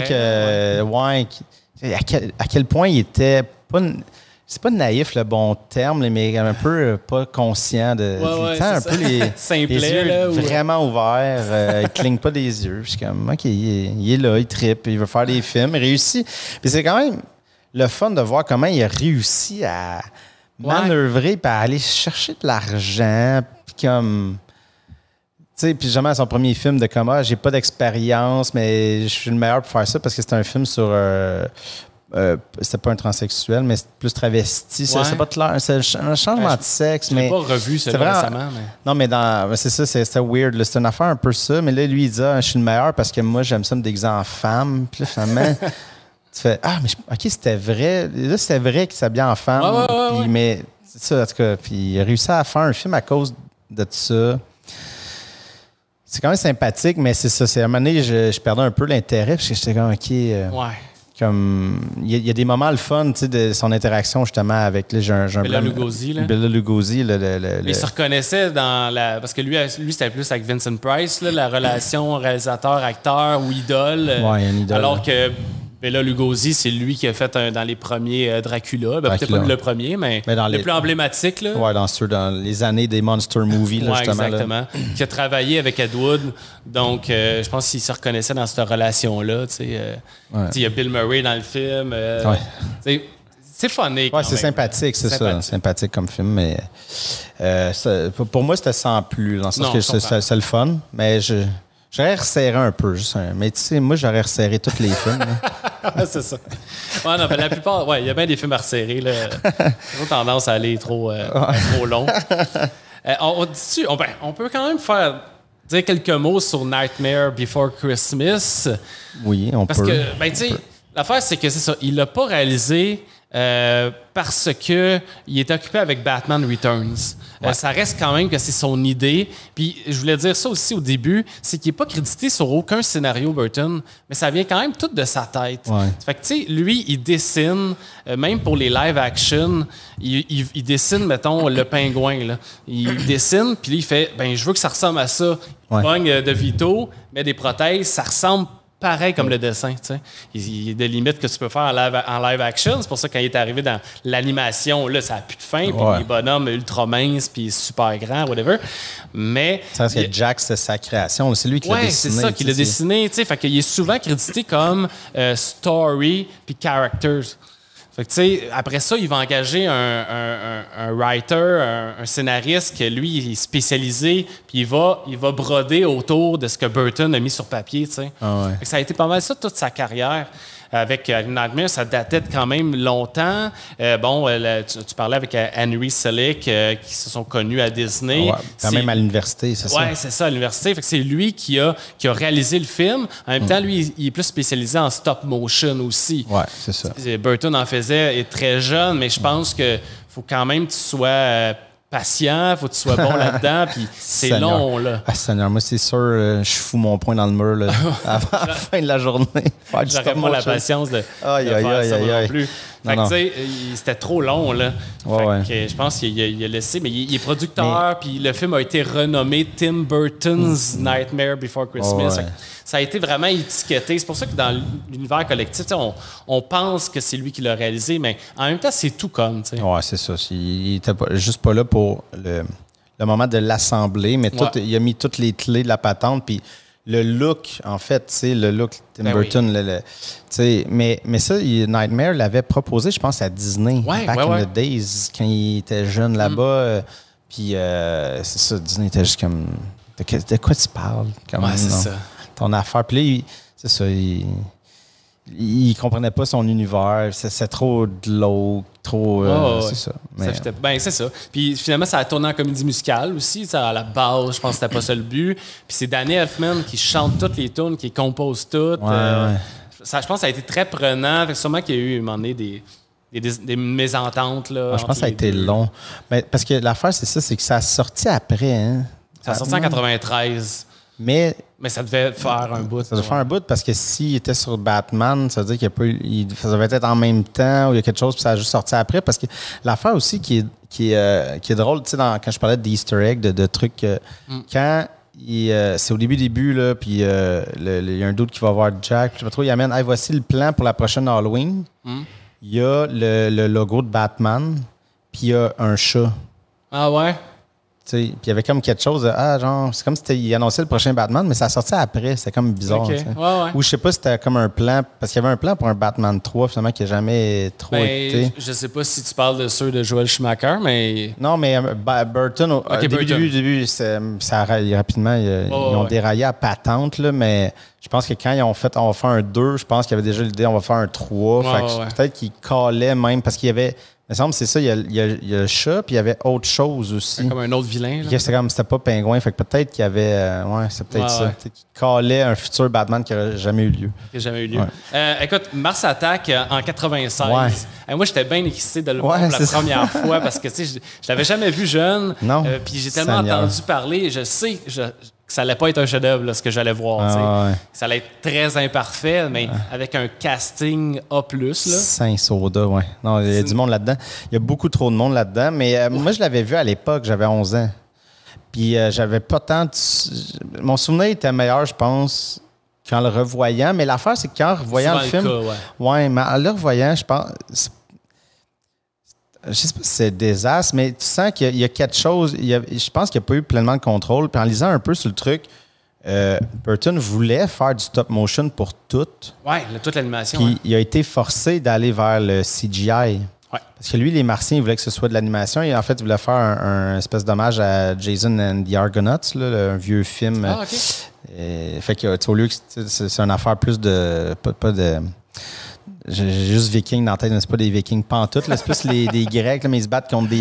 que, à quel point il était pas... C'est pas naïf le bon terme, mais un peu pas conscient de. Il tend un peu les yeux là, vraiment ouverts. Il cligne pas des yeux. Je suis comme, OK, il est là, il trippe, il veut faire des films, il réussit. Puis c'est quand même le fun de voir comment il a réussi à manœuvrer et à aller chercher de l'argent. Puis comme. Tu sais, puis jamais à son premier film de coma, j'ai pas d'expérience, mais je suis le meilleur pour faire ça parce que c'est un film sur. C'était pas un transsexuel, mais c'est plus travesti. C'est pas clair. C'est un changement de sexe. Je l'ai pas revu, celui-là, récemment. Mais... Non, mais c'est ça, c'était weird. Là. C'était une affaire un peu ça. Mais là, lui, il dit je suis le meilleur parce que moi, j'aime ça me déguiser en femme. Puis là, finalement, tu fais mais OK, c'était vrai. Là, c'était vrai qu'il s'habillait en femme. Puis, mais c'est ça, en tout cas. Puis il a réussi à faire un film à cause de ça. C'est quand même sympathique, mais c'est ça. C'est à un moment donné, je perdais un peu l'intérêt parce que j'étais comme OK. Comme il y a des moments le fun, tu sais, de son interaction justement avec Bela Lugosi. Bela Lugosi, il se reconnaissait dans la parce que lui c'était plus avec Vincent Price, là, la relation réalisateur-acteur ou idole. Une idole. Alors que Bela Lugosi, c'est lui qui a fait dans les premiers Dracula. Peut-être pas le premier, mais le plus emblématique. Là. Ouais, dans les années des monster movies, là, justement. Exactement. Là. Qui a travaillé avec Ed Wood. Donc, je pense qu'il se reconnaissait dans cette relation-là. Il y a Bill Murray dans le film. C'est funny. Ouais, c'est sympathique, c'est ça. Sympathique comme film, mais pour moi, c'était sans plus. Dans le sens que c'est le fun, mais j'aurais resserré un peu, mais tu sais, moi, j'aurais resserré tous les films. C'est ça. Ouais, non, la plupart, il y a bien des films à resserrer. J'ai tendance à aller trop long. On peut quand même dire quelques mots sur Nightmare Before Christmas. Oui, on peut. Parce que, tu sais, l'affaire, c'est que c'est ça. Il l'a pas réalisé parce qu'il est occupé avec Batman Returns. Ça reste quand même que c'est son idée. Puis je voulais dire ça aussi au début, c'est qu'il n'est pas crédité sur aucun scénario Burton, mais ça vient quand même tout de sa tête. Fait que tu sais, lui, il dessine, même pour les live action, il dessine, mettons, le pingouin. Là. Il dessine, puis il fait, je veux que ça ressemble à ça. Il pogne de Vito, met des prothèses, ça ressemble pareil comme le dessin, tu sais. Il y a des limites que tu peux faire en live action. C'est pour ça que quand il est arrivé dans l'animation, là, ça n'a plus de fin. Puis les bonhommes ultra minces, puis super grands, whatever. Mais... C'est parce que Jack, c'est sa création. C'est lui qui l'a dessiné. C'est ça, qui l'a dessiné, tu sais. Fait qu'il est souvent crédité comme story puis characters. Fait que, tu sais, après ça, il va engager un writer, un scénariste que lui, il est spécialisé, puis il va broder autour de ce que Burton a mis sur papier, tu sais. Fait que ça a été pas mal ça toute sa carrière. Avec Nightmare, ça datait quand même longtemps. Tu parlais avec Henry Selick, qui se sont connus à Disney. Quand même à l'université, c'est ça? Oui, c'est ça, à l'université. Fait que c'est lui qui a réalisé le film. En même temps, lui, il est plus spécialisé en stop motion aussi. Oui, c'est ça. Burton en faisait, est très jeune, mais je pense qu'il faut quand même que tu sois... patient, faut que tu sois bon là-dedans, puis c'est long, là. Ah, Seigneur, moi, c'est sûr, je fous mon poing dans le mur, là, avant la fin de la journée. J'aurais pas la patience de faire ça non plus. Fait que, tu sais, c'était trop long, là. Je pense qu'il a laissé, mais il est producteur, puis le film a été renommé Tim Burton's Nightmare Before Christmas. Ça a été vraiment étiqueté. C'est pour ça que dans l'univers collectif, on pense que c'est lui qui l'a réalisé, mais en même temps, c'est tout comme, tu sais. Ouais, c'est ça. Il était juste pas là pour le moment de l'assembler, mais il a mis toutes les clés de la patente, puis le look, en fait, tu sais, le look Tim Burton, mais ça, Nightmare l'avait proposé, je pense, à Disney, back in the days, quand il était jeune là-bas. Puis c'est ça, Disney était juste comme... De quoi tu parles? C'est ça. Ton affaire. Puis là, c'est ça, il comprenait pas son univers. C'est trop glauque, trop... c'est ça. C'est ça. Puis finalement, ça a tourné en comédie musicale aussi. À la base, je pense que c'était pas ça le but. Puis c'est Danny Elfman qui chante toutes les tunes, qui compose toutes. Ça, je pense que ça a été très prenant. Fait que sûrement qu'il y a eu, à un moment donné, des mésententes. Là, je pense que ça a été long. Mais, parce que l'affaire, c'est ça, c'est que ça a sorti après. Hein? Ça a sorti en 93. Mais ça devait faire un bout. Ça devait faire un bout parce que s'il était sur Batman, ça veut dire ça devait être en même temps ou il y a quelque chose puis ça a juste sorti après. Parce que l'affaire aussi qui est drôle, tu sais, quand je parlais d'Easter egg, de trucs, quand c'est au début, là, puis il y a un doute qui va voir Jack, je sais pas trop, il amène, voici le plan pour la prochaine Halloween. Il y a le logo de Batman, puis il y a un chat. Ah ouais? Puis il y avait comme quelque chose de genre, c'est comme si il annonçait le prochain Batman, mais ça sortait après. C'était comme bizarre. Ou je sais pas si c'était comme un plan, parce qu'il y avait un plan pour un Batman 3, finalement, qui n'a jamais trop été. Je sais pas si tu parles de ceux de Joel Schumacher, mais. Non, mais Burton, au début, rapidement, ils ont déraillé à patente, là, mais je pense que quand ils ont fait, on va faire un 2, je pense qu'il y avait déjà l'idée, on va faire un 3. Peut-être qu'ils callaient même, parce qu'il y avait. Il me semble que c'est ça, il y a le chat, puis il y avait autre chose aussi. C'est comme un autre vilain. C'était pas Pingouin, fait que peut-être qu'il y avait... c'est peut-être ça. Peut-être qu'il calait un futur Batman qui n'aurait jamais eu lieu. Qui n'a jamais eu lieu. Écoute, Mars Attack en 96. Moi, j'étais bien excité de le voir pour la première fois parce que je l'avais jamais vu jeune. Non. Puis j'ai tellement entendu parler, je sais que ça allait pas être un chef-d'œuvre, ce que j'allais voir. Ça allait être très imparfait, mais avec un casting A+. Saint-Soda, oui. Non, il y a du monde là-dedans. Il y a beaucoup trop de monde là-dedans, mais moi, je l'avais vu à l'époque, j'avais 11 ans. Puis j'avais pas tant de... Mon souvenir était meilleur, je pense, qu'en le revoyant. Mais l'affaire, c'est qu'en revoyant le film... mais en le revoyant, je pense... Je sais pas si c'est désastre, mais tu sens qu'il y a quelque chose. Je pense qu'il n'y a pas eu pleinement de contrôle. Puis en lisant un peu sur le truc, Burton voulait faire du stop motion pour tout. Oui, toute l'animation. Puis il a été forcé d'aller vers le CGI. Parce que lui, les Martiens, il voulait que ce soit de l'animation. Et en fait, il voulait faire un espèce d'hommage à Jason and the Argonauts, là, un vieux film. Fait que, au lieu que c'est une affaire plus de. Pas de. J'ai juste Vikings dans la tête, mais c'est pas des Vikings pantoute. C'est plus des Grecs, là, mais ils se battent contre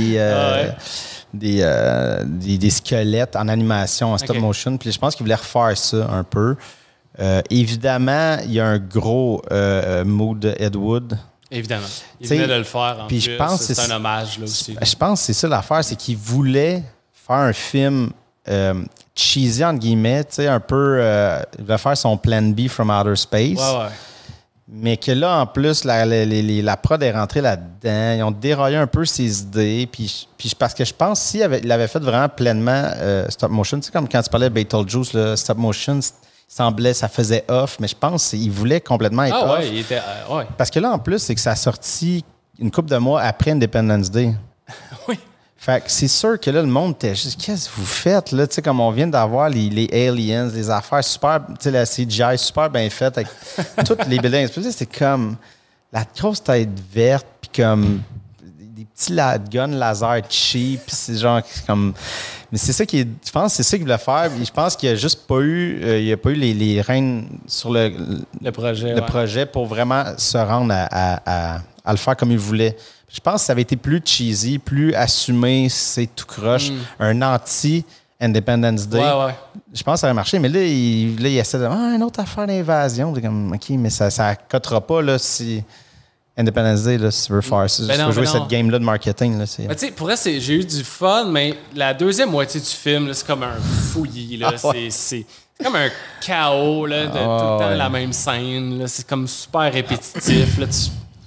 des squelettes en animation, en stop motion. Puis je pense qu'ils voulaient refaire ça un peu. Évidemment, il y a un gros mood de Ed Wood. Évidemment. Il venait de le faire en plus. Je pense c'est un hommage là aussi. Je pense que c'est ça l'affaire, c'est qu'il voulait faire un film cheesy, entre guillemets, un peu... il voulait faire son Plan B from Outer Space. Mais que là, en plus, la prod est rentrée là-dedans. Ils ont déraillé un peu ses idées. Puis parce que je pense s'il avait fait vraiment pleinement stop motion, tu sais, comme quand tu parlais de Beetlejuice, le stop motion, semblait, ça faisait off. Mais je pense qu'il voulait complètement être off. Il était, Parce que là, en plus, c'est que ça a sorti une couple de mois après Independence Day. Oui. Fait que c'est sûr que là, le monde était juste, qu'est-ce que vous faites, là? Tu sais, comme on vient d'avoir les aliens, les affaires super, tu sais, la CGI super bien faite avec toutes les buildings. C'était comme la grosse tête verte, puis comme des petits guns laser cheap, c'est genre comme. Mais c'est ça qui est. Je pense que c'est ça qu'il voulait faire. Je pense qu'il n'y a juste pas eu. Il n'y a pas eu les rênes sur le projet pour vraiment se rendre à le faire comme il voulait. Je pense que ça avait été plus cheesy, plus assumé, c'est tout croche. Un anti-Independence Day. Je pense que ça aurait marché, mais là, il essaie de une autre affaire d'invasion. Comme, OK, mais ça ne cottera pas là, si Independence Day, là, si tu veux faire ça. Si tu veux jouer cette game-là de marketing. Là, tu sais, pour vrai, j'ai eu du fun, mais la deuxième moitié du film, là, c'est comme un fouillis. Là, c'est comme un chaos là, de tout le temps la même scène. Là, c'est comme super répétitif. Là,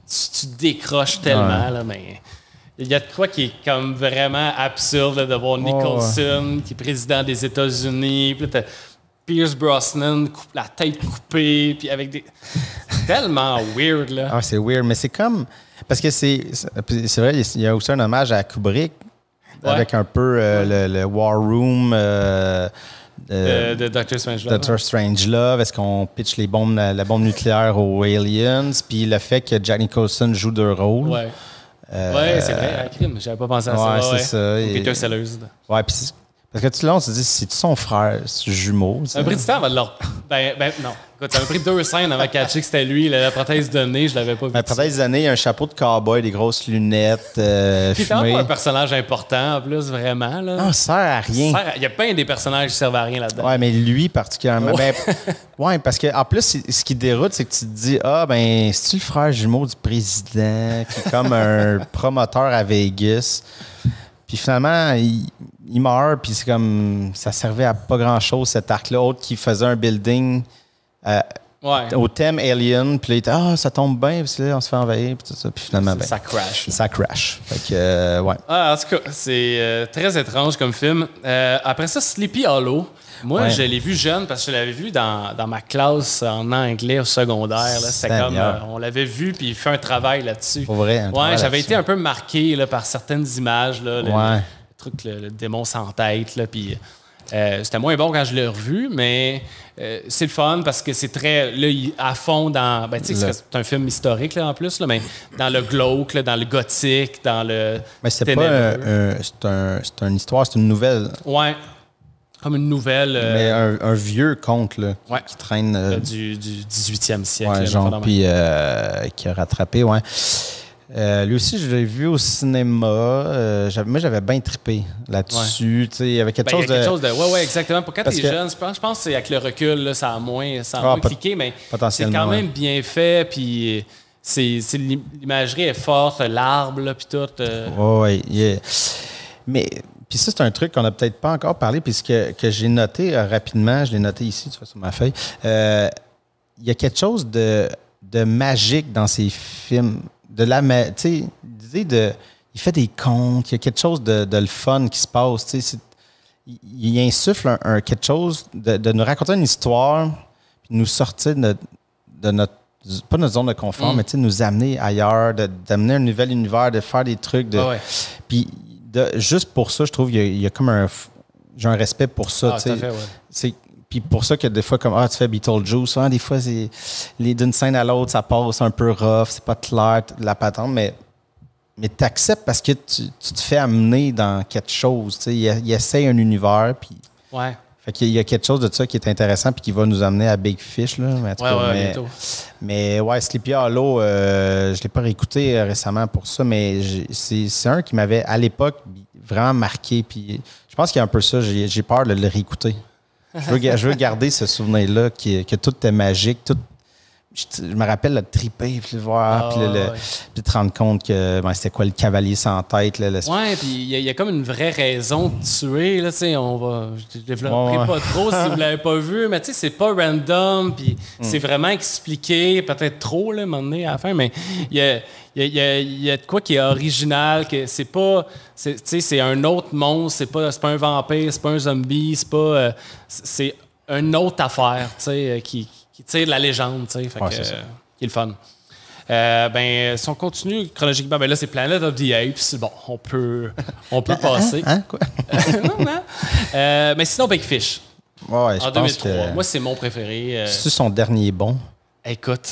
tu décroches tellement, là, mais il y a de quoi qui est comme vraiment absurde là, de voir Nicholson, qui est président des États-Unis, puis là, t'as Pierce Brosnan, la tête coupée, puis avec des... tellement weird, là. Ah, c'est weird, mais c'est comme... Parce que c'est vrai, il y a aussi un hommage à Kubrick, avec un peu le War Room... de Dr. Strangelove. Dr. Strangelove, est-ce qu'on pitch la bombe nucléaire aux aliens, puis le fait que Jack Nicholson joue deux rôles. Ouais, c'est vrai, un crime. J'avais pas pensé à ça. Ouais, c'est ça. Peter Sellers. Ouais, puis parce que là, on se dit, c'est-tu son frère, c'est jumeau? Ça m'a pris du temps avant de leur... Ben, non. Écoute, ça m'a pris 2 scènes avant de catcher que c'était lui. La prothèse de nez, je l'avais pas vu. La prothèse de nez, un chapeau de cowboy, des grosses lunettes, Puis t'as pas un personnage important, en plus, vraiment. Là. Non, ça sert à rien. Il y a plein des personnages qui servent à rien là-dedans. Ouais, mais lui, particulièrement. Ouais, parce qu'en plus, ce qui déroute, c'est que tu te dis, c'est-tu le frère jumeau du président, qui est comme un promoteur à Vegas? Puis finalement, il meurt, puis c'est comme... Ça servait à pas grand-chose, cet arc-là. Autre qui faisait un building au thème Alien, puis là, il était « ça tombe bien, puis là, on se fait envahir, puis tout ça. » Puis finalement, ça crash. Ça crash. Fait que, ouais. En tout cas, c'est très étrange comme film. Après ça, Sleepy Hollow. Moi, je l'ai vu jeune parce que je l'avais vu dans ma classe en anglais au secondaire. C'était comme, on l'avait vu puis il fait un travail là-dessus. Pour vrai. J'avais été un peu marqué là, par certaines images. Là, le truc, le démon sans tête. Là, puis, c'était moins bon quand je l'ai revu, mais c'est le fun parce que c'est très là, à fond dans... Ben, c'est un film historique là, en plus, là, mais dans le glauque, là, dans le gothique, dans le... Mais c'est pas c'est une histoire, c'est une nouvelle. Ouais. Comme une nouvelle... Mais un vieux conte là, qui traîne... du 18e siècle. Ouais, genre, puis qui a rattrapé, ouais. Lui aussi, je l'ai vu au cinéma. Moi, j'avais bien trippé là-dessus. Il y avait quelque chose de... Oui, exactement. Pour quand t'es jeune, je pense que c'est avec le recul, là, ça a moins cliqué, mais c'est quand même bien fait, puis... l'imagerie est forte, l'arbre, puis tout. Oui, mais... Puis ça, c'est un truc qu'on n'a peut-être pas encore parlé, puis que j'ai noté rapidement, je l'ai noté ici, tu vois, sur ma feuille. Il y a quelque chose de magique dans ces films. Il fait des contes, il y a quelque chose de le fun qui se passe. Il insuffle quelque chose de nous raconter une histoire, puis nous sortir de notre, pas notre zone de confort, mais nous amener ailleurs, d'amener un nouvel univers, de faire des trucs. Puis, juste pour ça, je trouve qu'il y a comme j'ai un respect pour ça. Tout à fait, c'est puis pour ça que des fois, comme tu fais Beetlejuice, des fois, d'une scène à l'autre, ça passe un peu rough, c'est pas clair, la patente, mais tu acceptes parce que tu te fais amener dans quelque chose. Il essaie un univers, puis... Ouais. Fait qu'il y a quelque chose de ça qui est intéressant puis qui va nous amener à Big Fish. Là. Mais Sleepy Hollow, je ne l'ai pas réécouté récemment pour ça, mais c'est un qui m'avait, à l'époque, vraiment marqué. Puis je pense qu'il y a un peu ça. J'ai peur de le réécouter. Je veux garder ce souvenir-là, que tout est magique, tout. Je me rappelle le triper, puis le voir, puis te rendre compte que c'était quoi le cavalier sans tête. Là, puis il y a comme une vraie raison de tuer. Là, je ne développerai pas trop si vous ne l'avez pas vu, mais c'est pas random, puis c'est vraiment expliqué, peut-être trop, là, à un moment donné, à la fin, mais il y a de quoi qui est original, que c'est pas... C'est un autre monstre, c'est pas un vampire, c'est pas un zombie, c'est pas... c'est une autre affaire, qui tire de la légende, qui est le fun. Si on continue chronologiquement, là, c'est Planet of the Apes. Bon, on peut passer. Quoi? Non. Mais sinon, Big Fish. Ouais, en 2003. Moi, c'est mon préféré. C'est son dernier bon? Écoute,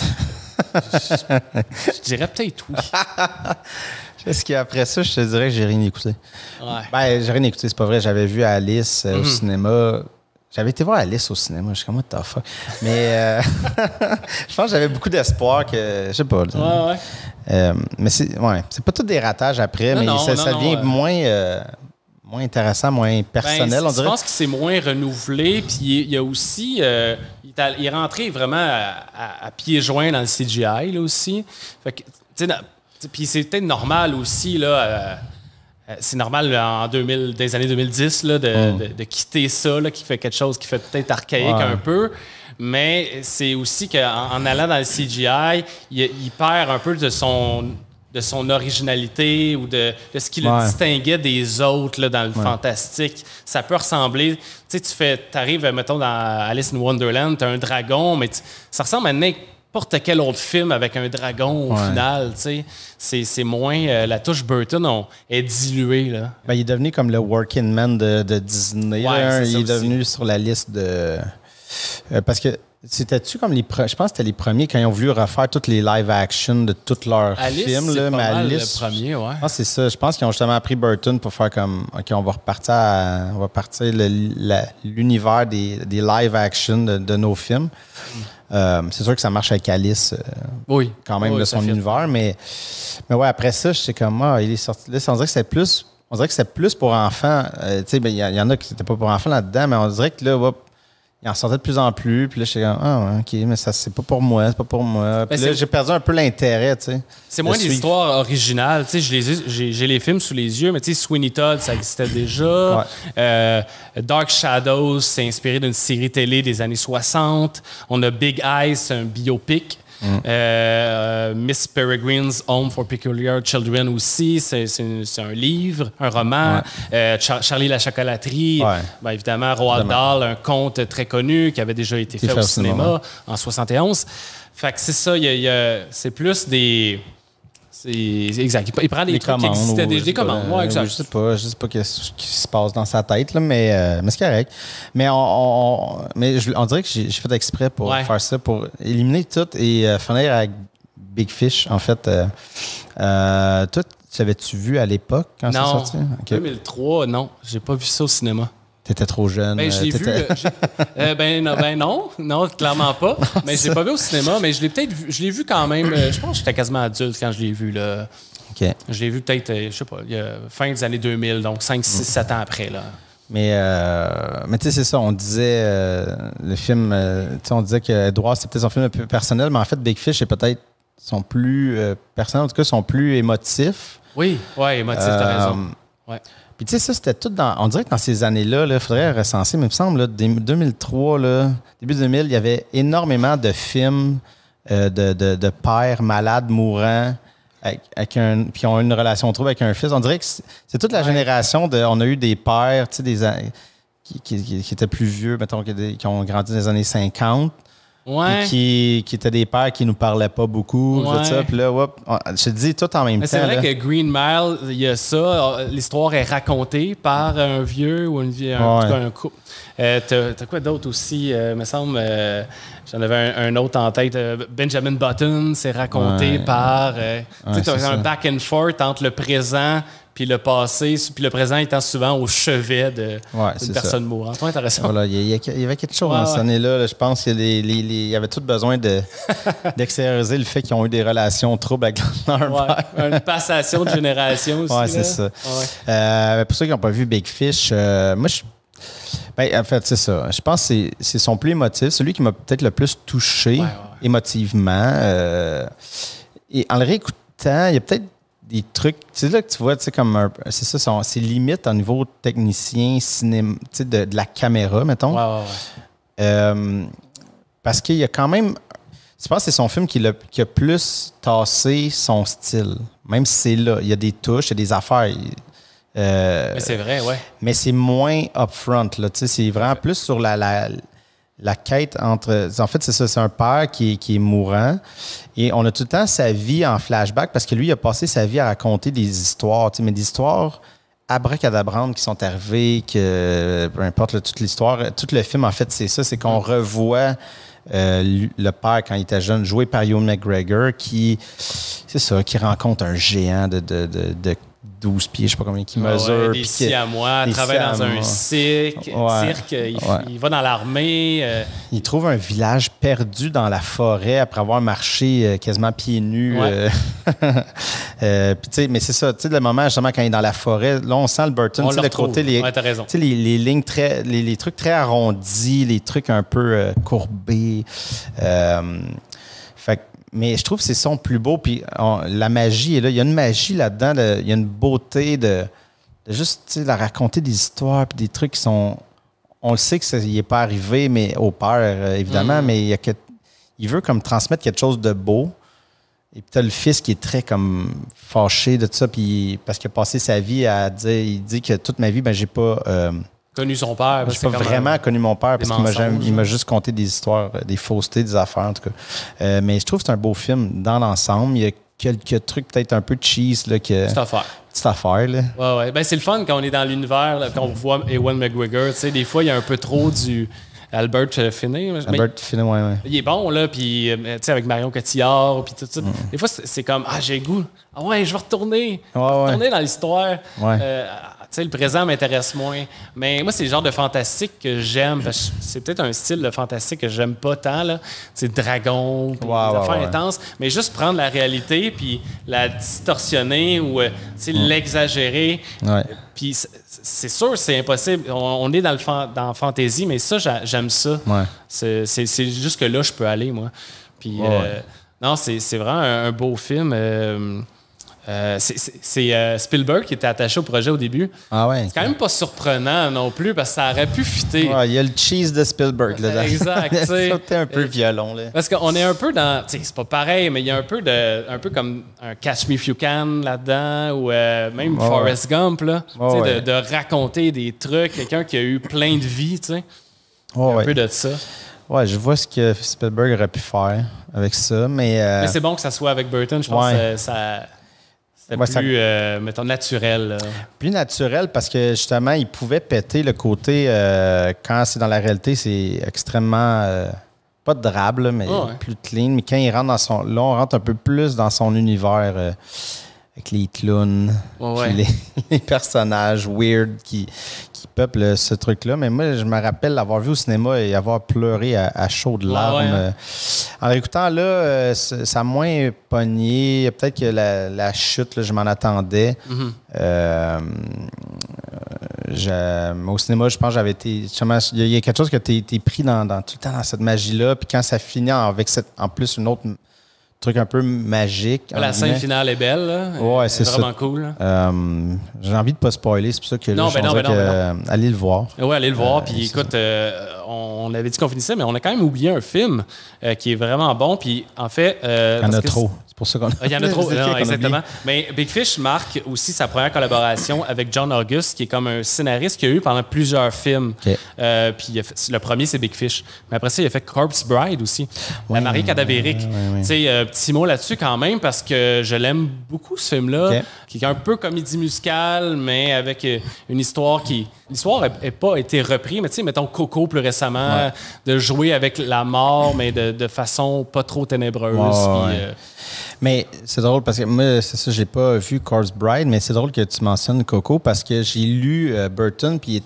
je dirais peut-être oui. Est-ce qu'après ça, je te dirais que j'ai rien écouté? Ouais. J'ai rien écouté, c'est pas vrai. J'avais vu Alice au cinéma. J'avais été voir Alice au cinéma. Je suis comme, what the fuck? Mais je pense que j'avais beaucoup d'espoir que... Je sais pas. Mais c'est pas tout des ratages après, ça devient moins intéressant, moins personnel, on dirait. Je pense que c'est moins renouvelé. Puis il y a aussi... il est rentré vraiment à pieds joints dans le CGI, là, aussi. Fait que, puis c'est peut-être normal aussi, là... c'est normal des années 2010 là, de quitter ça, là, qui fait quelque chose qui fait peut-être archaïque un peu. Mais c'est aussi qu'en allant dans le CGI, il perd un peu de son originalité ou de ce qui le distinguait des autres là, dans le fantastique. Ça peut ressembler... Tu sais, t'arrives, mettons, dans Alice in Wonderland, t'as un dragon, mais ça ressemble à n'importe quel autre film avec un dragon au final, tu sais. C'est moins... la touche Burton est diluée, là. Ben, il est devenu comme le working man de Disney. Il est devenu sur la liste de... parce que c'était-tu comme je pense que c'était les premiers quand ils ont voulu refaire toutes les live-action de tous leurs films. C'est là, pas mal Alice, le premier, ouais. Ah, c'est ça. Je pense qu'ils ont justement pris Burton pour faire comme... OK, on va repartir l'univers des live-action de nos films. C'est sûr que ça marche avec Alice quand même de son univers, mais ouais, après ça, je sais comme il est sorti là, on dirait que c'est plus pour enfants. Tu sais, il y en a qui n'étaient pas pour enfants là-dedans, mais on dirait que là, il en sortait de plus en plus. Puis là, j'étais comme, OK, mais ça, c'est pas pour moi, c'est pas pour moi. Puis là, j'ai perdu un peu l'intérêt, tu sais. C'est moins des histoires originales. Tu sais, j'ai les films sous les yeux, mais tu sais, Sweeney Todd, ça existait déjà. Dark Shadows, c'est inspiré d'une série télé des années 60. On a Big Eyes, c'est un biopic. Miss Peregrine's Home for Peculiar Children aussi, c'est un livre, un roman. Charlie la chocolaterie, ben, évidemment Roald Dahl, un conte très connu qui avait déjà été fait au cinéma en 71. Fait que c'est ça, c'est plus des... Exact. Il prend des trucs qui existaient déjà. Des commandes. Ouais, exact. Je sais pas ce qui se passe dans sa tête, là, mais c'est correct. Mais on dirait que j'ai fait exprès pour faire ça, pour éliminer tout et finir avec Big Fish, en fait. Toi, l'avais-tu vu à l'époque quand c'est sorti? Non. 2003, non. J'ai pas vu ça au cinéma. T'étais trop jeune. Ben, je l'ai vu. Non, clairement pas. Mais je l'ai pas vu au cinéma, mais je l'ai vu quand même. Je pense que j'étais quasiment adulte quand je l'ai vu, là. OK. Je l'ai vu peut-être, je sais pas, fin des années 2000, donc 5, 6, 7 ans après, là. Mais tu sais, c'est ça, on disait, le film, on disait que Edward, c'est peut-être son film le plus personnel, mais en fait, Big Fish est peut-être son plus personnel, en tout cas, son plus émotif. Oui, émotif, t'as raison. Ouais. Puis tu sais, ça, c'était tout on dirait que dans ces années-là, il faudrait recenser, mais il me semble, là, 2003, là, début 2000, il y avait énormément de films de pères malades, mourants, puis ont une relation trouble avec un fils. On dirait que c'est toute la génération on a eu des pères, tu sais, qui étaient plus vieux, mettons, qui ont grandi dans les années 50. Qui étaient des pères qui nous parlaient pas beaucoup, tout ça. Puis là, je te dis tout en même temps. C'est vrai que Green Mile, il y a ça. L'histoire est racontée par un vieux ou un couple. T'as quoi d'autre aussi? Me semble, j'en avais un autre en tête. Benjamin Button, c'est raconté par... tu as un back and forth entre le présent puis le passé, puis le présent étant souvent au chevet d'une personne mourante. C'est intéressant. Voilà, il y avait quelque chose dans cette année-là. Là, je pense qu'il y avait tout besoin d'extérioriser le fait qu'ils ont eu des relations troubles avec leur père. Une passation de génération aussi. Oui, c'est ça. Pour ceux qui n'ont pas vu Big Fish, moi, en fait, c'est ça. Je pense que c'est son plus émotif, celui qui m'a peut-être le plus touché émotivement. Et en le réécoutant, il y a peut-être des trucs, c'est là que tu vois, tu sais, comme c'est ça, c'est limite au niveau technicien, cinéma, tu sais, de la caméra, mettons. Parce qu'il y a quand même, je pense que c'est son film qui a plus tassé son style. Même si c'est là, il y a des touches, il y a des affaires. Mais c'est vrai, mais c'est moins upfront, là, tu sais, c'est vraiment plus sur la quête entre... En fait, c'est ça, c'est un père qui est mourant et on a tout le temps sa vie en flashback parce que lui, il a passé sa vie à raconter des histoires, mais des histoires abracadabrantes qui sont arrivées, que peu importe toute l'histoire, tout le film, en fait, c'est ça, c'est qu'on revoit le père quand il était jeune, joué par Ewan McGregor, qui rencontre un géant de 12 pieds, je sais pas combien, qui mesure. Des siamois, travaille dans un cirque, il va dans l'armée. Il trouve un village perdu dans la forêt après avoir marché quasiment pieds nus. Puis, mais c'est ça, tu sais, le moment justement quand il est dans la forêt, là, on sent le Burton, tu sais, le côté, les lignes les trucs très arrondis, les trucs un peu courbés. Mais je trouve que c'est son plus beau. Puis la magie est là. Il y a une magie là-dedans. Il y a une beauté de de juste la raconter des histoires puis des trucs qui sont... On le sait que ça n'est pas arrivé, mais au père, évidemment, mais il veut comme transmettre quelque chose de beau. Et puis, tu as le fils qui est très comme fâché de tout ça, puis parce qu'il a passé sa vie à dire, il dit que toute ma vie, ben j'ai pas connu son père. J'ai pas vraiment connu mon père parce qu'il m'a juste conté des histoires, des faussetés, des affaires, en tout cas. Mais je trouve que c'est un beau film dans l'ensemble. Il y a quelques trucs peut-être un peu cheese. Là, Petite affaire. Là. Ouais. Ben, c'est le fun quand on est dans l'univers, là, quand on voit Ewan McGregor. Des fois, il y a un peu trop du... Albert Finney. Finney, ouais. Il est bon, là, puis avec Marion Cotillard, puis tout ça. Des fois, c'est comme, j'ai le goût. Ah ouais, je vais retourner. Retourner dans l'histoire. Ouais. Le présent m'intéresse moins. Mais moi, c'est le genre de fantastique que j'aime. Parce que c'est peut-être un style de fantastique que j'aime pas tant. C'est dragon, des affaires intenses. Mais juste prendre la réalité, puis la distorsionner ou l'exagérer. Ouais. Puis c'est sûr, c'est impossible. On est dans fantasy, mais ça, j'aime ça. Ouais. C'est juste que là, je peux aller, moi. Puis non, c'est vraiment un beau film. C'est Spielberg qui était attaché au projet au début. Ah ouais. C'est quand même pas surprenant non plus parce que ça aurait pu fitter. Ouais, il y a le cheese de Spielberg là-dedans. Exact. C'était un peu violon là. Parce qu'on est un peu dans, c'est pas pareil, mais il y a un peu comme un Catch Me If You Can là-dedans ou même Forrest Gump là, de raconter des trucs, quelqu'un qui a eu plein de vie, tu sais. Un peu de ça. Ouais, je vois ce que Spielberg aurait pu faire avec ça, mais c'est bon que ça soit avec Burton, je pense que ça. C'était plus, mettons, naturel. Plus naturel parce que, justement, il pouvait péter le côté, quand c'est dans la réalité, c'est extrêmement, pas drabe, là, mais plus clean. Mais quand il rentre dans son... Là, on rentre un peu plus dans son univers avec les clowns, les personnages weird qui peuplent ce truc-là. Mais moi, je me rappelle l'avoir vu au cinéma et avoir pleuré à chaudes larmes. En l'écoutant, là, ça a moins pogné. Peut-être que la chute, là, je m'en attendais. Au cinéma, je pense que j'avais été... Il y a quelque chose que tu es pris dans tout le temps dans cette magie-là. Puis quand ça finit avec en plus une autre... truc un peu magique. La scène finale est belle. Là. Ouais, c'est vraiment cool. J'ai envie de ne pas spoiler, c'est pour ça que allez le voir. Oui, allez le voir. Puis écoute, on avait dit qu'on finissait, mais on a quand même oublié un film qui est vraiment bon. Puis en fait... il y en a trop. C'est pour ça qu'on a... Il y en a trop, non, exactement. Mais Big Fish marque aussi sa première collaboration avec John August, qui est comme un scénariste qu'il a eu pendant plusieurs films. Okay. Puis le premier, c'est Big Fish. Mais après ça, il a fait Corpse Bride aussi. La mariée cadavérique. Tu sais, petit mot là-dessus quand même, parce que je l'aime beaucoup, ce film-là, qui est un peu comédie musicale, mais avec une histoire qui... L'histoire n'a pas été reprise, mais tu sais, mettons Coco plus récemment, de jouer avec la mort, mais de façon pas trop ténébreuse. Mais c'est drôle parce que moi, c'est ça, j'ai pas vu Corpse Bride, mais c'est drôle que tu mentionnes Coco parce que j'ai lu Burton, puis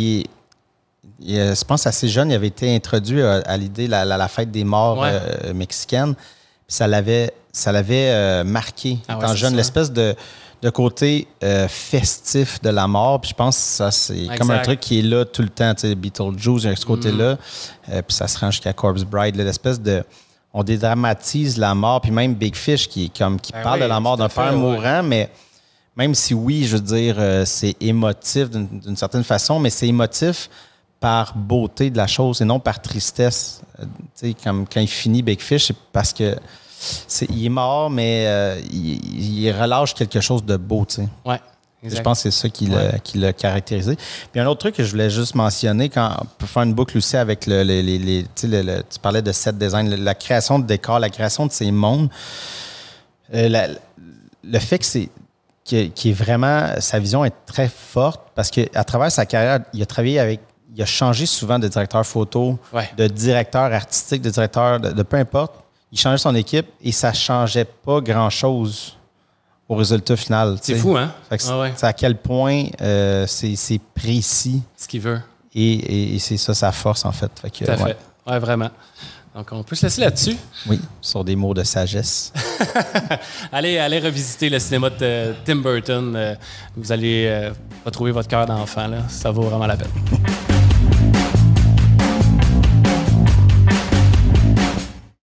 je pense assez jeune, il avait été introduit à l'idée la fête des morts mexicaine. Puis ça l'avait marqué étant jeune, l'espèce de côté festif de la mort. Puis je pense que ça, c'est comme un truc qui est là tout le temps. Tu sais, Beetlejuice, il y a ce côté-là. Puis ça se rend jusqu'à Corpse Bride, l'espèce de... On dédramatise la mort, puis même Big Fish qui parle de la mort d'un père mourant, mais même si oui, je veux dire, c'est émotif d'une certaine façon, mais c'est émotif par beauté de la chose et non par tristesse. Tu sais, comme quand il finit Big Fish, c'est parce que il est mort, mais il relâche quelque chose de beau, tu sais. Ouais. Je pense que c'est ça qui l'a caractérisé. Puis un autre truc que je voulais juste mentionner, pour faire une boucle aussi avec tu parlais de set design, la création de décors, la création de ces mondes, le fait qu'il est vraiment, sa vision est très forte parce qu'à travers sa carrière, il a changé souvent de directeur photo, de directeur artistique, de directeur de peu importe. Il changeait son équipe et ça ne changeait pas grand-chose au résultat final. C'est fou, hein? C'est à quel point c'est précis. Ce qu'il veut. Et c'est ça sa force, en fait. Tout à fait. Oui, vraiment. Donc, on peut se laisser là-dessus. Oui, sur des mots de sagesse. allez revisiter le cinéma de Tim Burton. Vous allez retrouver votre cœur d'enfant. Là. Ça vaut vraiment la peine.